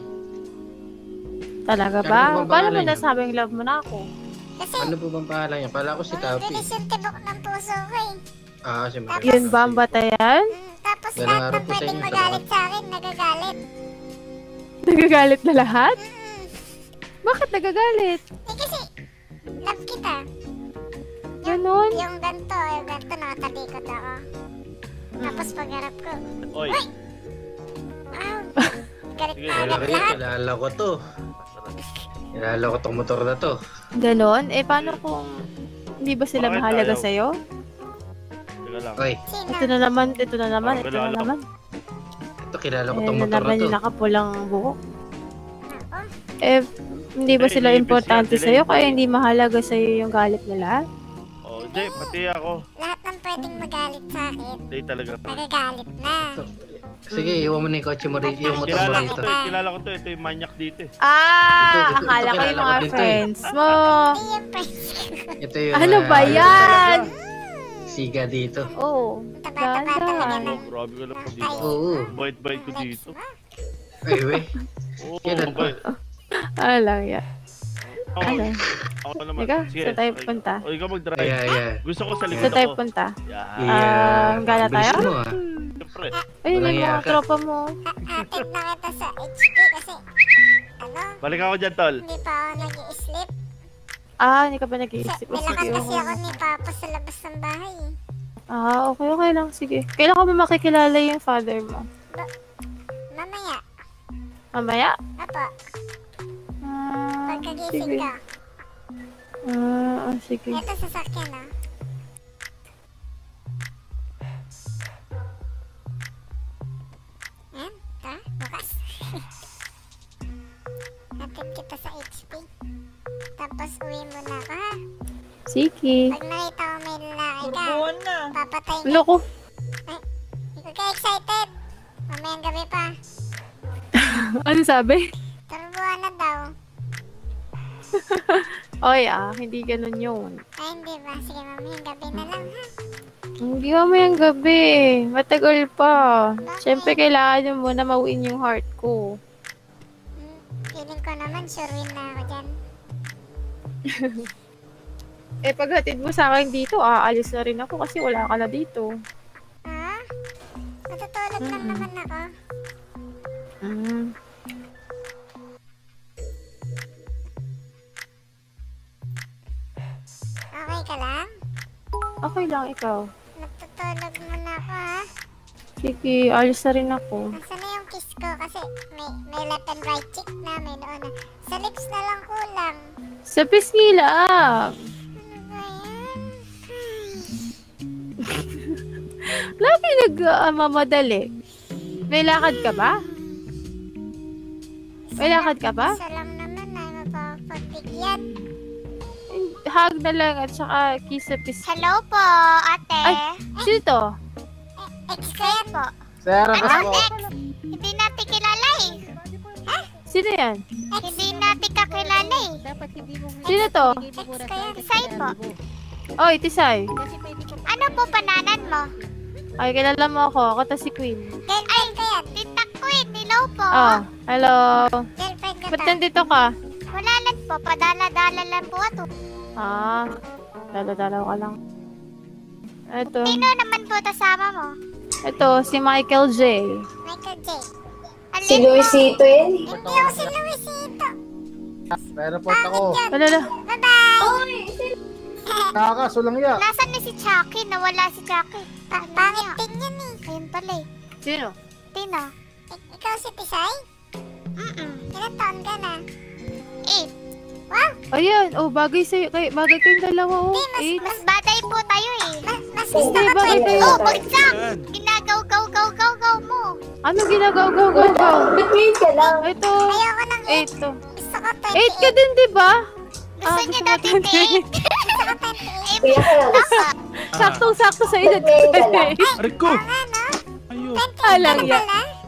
Talaga Ano ba? bang Paano mo pangalan niya? nasabing love mo na ako? Kasi Ano po bang pangalan niya? Kala ko si Tapi. bilis yung tibok ng puso ko eh. Ah, si Maria. Yun ba ang batayan? Tapos Ganang lahat araw ng po sa pwedeng inyo, magalit sa akin, nagagalit. Nagagalit na lahat? Bakit nagagalit? Eh kasi, love kita. Ganon? Yung ganto, yung ganto, nakatalikod ako. Tapos pagharap ko, Oy. Ow! Galit Sige, na agad lalaki, lahat. kilala ko to. Kilala ko tong motor na to. Ganon? Eh, paano kung hindi ba sila Bakit mahalaga ayaw? sa'yo? Teka lang. Oy, Ito na naman, ito na naman, Parang ito na kilala ko. naman. ito kilala ko Eh, tong na motor na naman to. yung nakapulang buhok. Eh, hindi ba Eh, sila iniibig importante siya, sa'yo delay. kaya hindi mahalaga sa'yo yung galit nila? Oh, hindi, pati ako. Lahat ng pwedeng magalit sa akin, Hindi talaga. nagagalit na. Sige, iwan mo na yung kotse mo rito, yung motor mo Kilala ko rito. to, eh, kilala ko to. Ito yung manyak dito eh. Ah, Ito, ito, akala ito, ko yung kilala ko mga dito eh. friends mo. Hindi yung friends ko. Ito yung... Ano ba ah, yan? Siga dito. Oh, Bata-bata lang Oh, grabe ka lang dito. Oo. Bait-bait ko dito. Ay, we. Oo, Kailan pa? bait. Ano lang yan? Ako, Ano? ako naman. Ikaw, Sige, saan tayo okay. punta? O, ikaw mag-drive. Yeah, yeah. Gusto ko sa likod Saan tayo ako. punta? Yeah. Ah, gala tayo? Bilis mo ah. Siyempre. Ayun Walang yung mga yaka. tropa mo. Atid na kita sa H P kasi, ano, Balik ako dyan, tol. hindi pa ako nag-i-sleep. Ah, hindi ka ba Sa, nag-iisip? Oh, nilakan sige, kasi okay. ako ni Papa sa labas ng bahay eh. Ah, okay, okay lang. Sige. Kailan ko ba makikilala yung father mo? Ba- mamaya, Mamaya? apa, Ah, pagkagising sige. ka. Ah, ah, sige. Ito sasakyan ah. Yan, ta, bukas. Hatid kita sa H P. Tapos uwi mo na ka ha. Sige. Pag nakita ko may lalaki ka, Turbuhan na. papatay ka. Loko. Ay, hindi ka excited. Mamayang gabi pa. Ano sabi? Turbuhan na daw. Oy, ah, hindi ganun yun. Ay, hindi ba? Sige, mamayang gabi na lang ha. Hindi ka mayang gabi. Matagal pa. Siyempre, kailangan mo muna mawin yung heart ko. Hmm, feeling ko naman sure win na ako dyan. Eh, paghatid mo sa akin dito, aalis na rin ako kasi wala ka na dito. Ha? Natutulog lang Mm-mm. naman ako. Mm. Okay ka lang? Okay lang, ikaw. Natutulog muna ako ha. Sige, alis na rin ako. Nasaan na yung kiss ko? Kasi may, may left and right cheek na, may noo na. Sa lips na lang kulang. Sa pisngi lang. Ano ba yan? Lagi nag-mamadali. May lakad ka ba? May lakad ka ba? Isa lang naman ay mapapagbigyan. Hug na lang at saka kiss sa pisngi. Hello po, ate. Ay, sino to? Ex ko yan po. Sarah Ano, po. ex? Hindi natin kilala eh. Sino yan? Hindi natin kakilala eh. Sino to? Ex ko yan. Say po. Oy, Tisay. Ano po pananan mo? Ay, kilala mo ako. Ako to si Queen. Girlfriend ko yan. Tita Queen, hello po. Oh, hello. Girlfriend ko Ba't to. nandito ka? Wala lang po, padala-dala lang po ato. Ah, dala-dalaw ka lang. Ito. Sino naman po kasama mo? Ito, si Michael J. Michael J. Si Luisito yan. Hindi ako si Luisito. Pero po ako. Wala na. Bye-bye! Nakakaso lang yan. Nasaan na si Chucky? Nawala si Chucky. Pa pangit din yan eh. Ayun pala eh. Sino? Tino. I- ikaw si Tisay? Mm-mm. Ilan taon ka na? Eight. Wow! Ayan, oh, bagay sa'yo. Kay, bagay kayong dalawa, oh. Mas, mas batay po tayo eh. Mas, mas Hindi, gusto ko bagay twenty. kayo. Oh, bagsak! Ginagaw-gaw-gaw-gaw-gaw mo. Ano ginagaw-gaw-gaw-gaw? Ba't wait ka lang? Ito. Ayoko ng eight. Ito. Gusto ko twenty-eight. Eight ka din, di ba? Gusto niya daw twenty-eight. Gusto ko twenty-eight. Kuya ka lang. Saktong-sakto sa edad ko. Ba't ka lang? Rico! Ayun. Alang yan.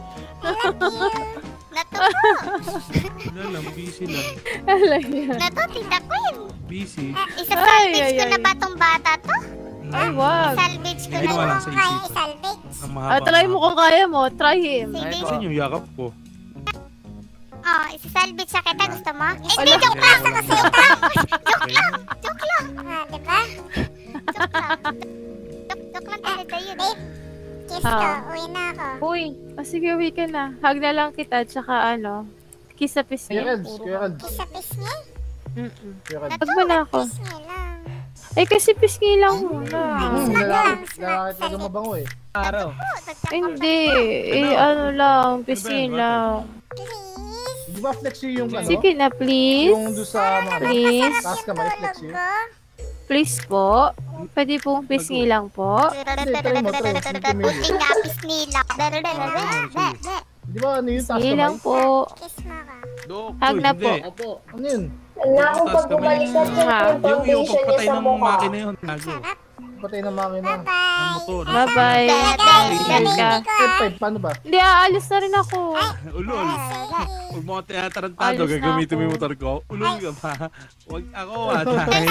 Nato po. Wala lang, busy lang. Alang yan. Nato, Tita Queen. Busy. Ah, isa-salvage Ay, ko ay, na ay. ba tong bata to? Ay, wag. Salvage ko Hindi na ko alam yung sa kaya isip. i-salvage. Ang Ah, mahaba. try mo kung kaya mo. Try him. Kasi yung yakap ko. Oh, isa-salvage sa kita. Gusto mo? Eh, Ala. hindi, joke lang. Sa kasi Joke lang. Joke lang. Ah, diba? Joke lang. Joke, joke lang talaga yun. Babe, kiss ko. Ah. Uwi na ako. Uy. Oh, sige, uwi ka na. Hug na lang kita. Tsaka ano. Kiss sa pisngi. Kuya Reds, Kuya Reds. Kiss sa pisngi? Mm-mm. Kuya Reds. Hug mo na ako. Pisngi lang. Ay, kasi pisngi lang muna. Hmm, lalaki, lalaki talaga mabango eh. Araw. Hindi. Eh, ano lang. Pisngi lang. Di ba flex you yung ano? Sige na, please. Yung doon sa mga... Please. Taas ka, may flex you. Please po. Pwede pong pisngi lang po. Hindi, try mo, try. Buti nga, pisngi lang. Di ba ano yung taas Pisngi kamay? lang po. Kiss mo ako. Hug na po. Opo. Ano yun? Wala akong pag bumalik ka check yung Yung, yung foundation niya pagpatay sa ng mukha. makina yun, tago. Patay na makina. Ang motor. Bye-bye. Ingat ka. Step five, paano ba? Hindi, aalis na rin ako. Ulol. Huwag mo ako teatrantado, Alis na gagamitin mo ako. yung motor ko. Ulol ka pa. Huwag ako, atay.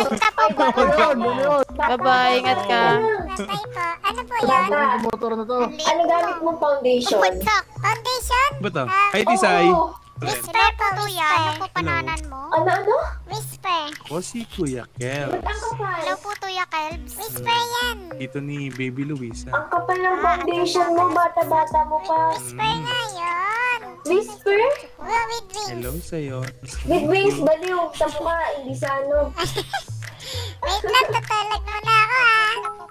Bye-bye. Ingat ka. Natay po. Ano po Bata, yun? Yung motor na to. ano gamit mong foundation? Putsok. Foundation? Ba to? Ay, Tisay. Oo. Whisper po, kuya. Ano po pananan mo? Ano, ano? Whisper. O si Kuya Kel. Ba't ang kapal? Hello po, Tuya Kelbs. Whisper yan. Dito ni Baby Luisa. Ang kapal ng foundation mo, bata-bata mo pa. Whisper nga yun. Whisper? Well, with wings. Hello sa'yo. With wings, baliw. Sa mukha, hindi sa ano. Wait lang, tatalag mo na ako ha.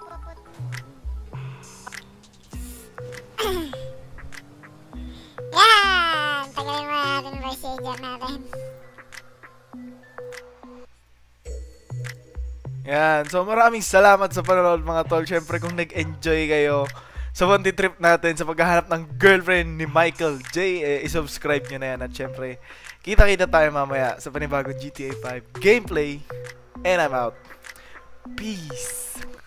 Yan! Tagalin mo natin yung procedure natin. Yan. So maraming salamat sa panonood mga tol. Syempre kung nag-enjoy kayo sa Bondi trip natin sa paghahanap ng girlfriend ni Michael J, eh, isubscribe nyo na yan. At syempre, kita-kita tayo mamaya sa panibagong G T A five gameplay. And I'm out. Peace.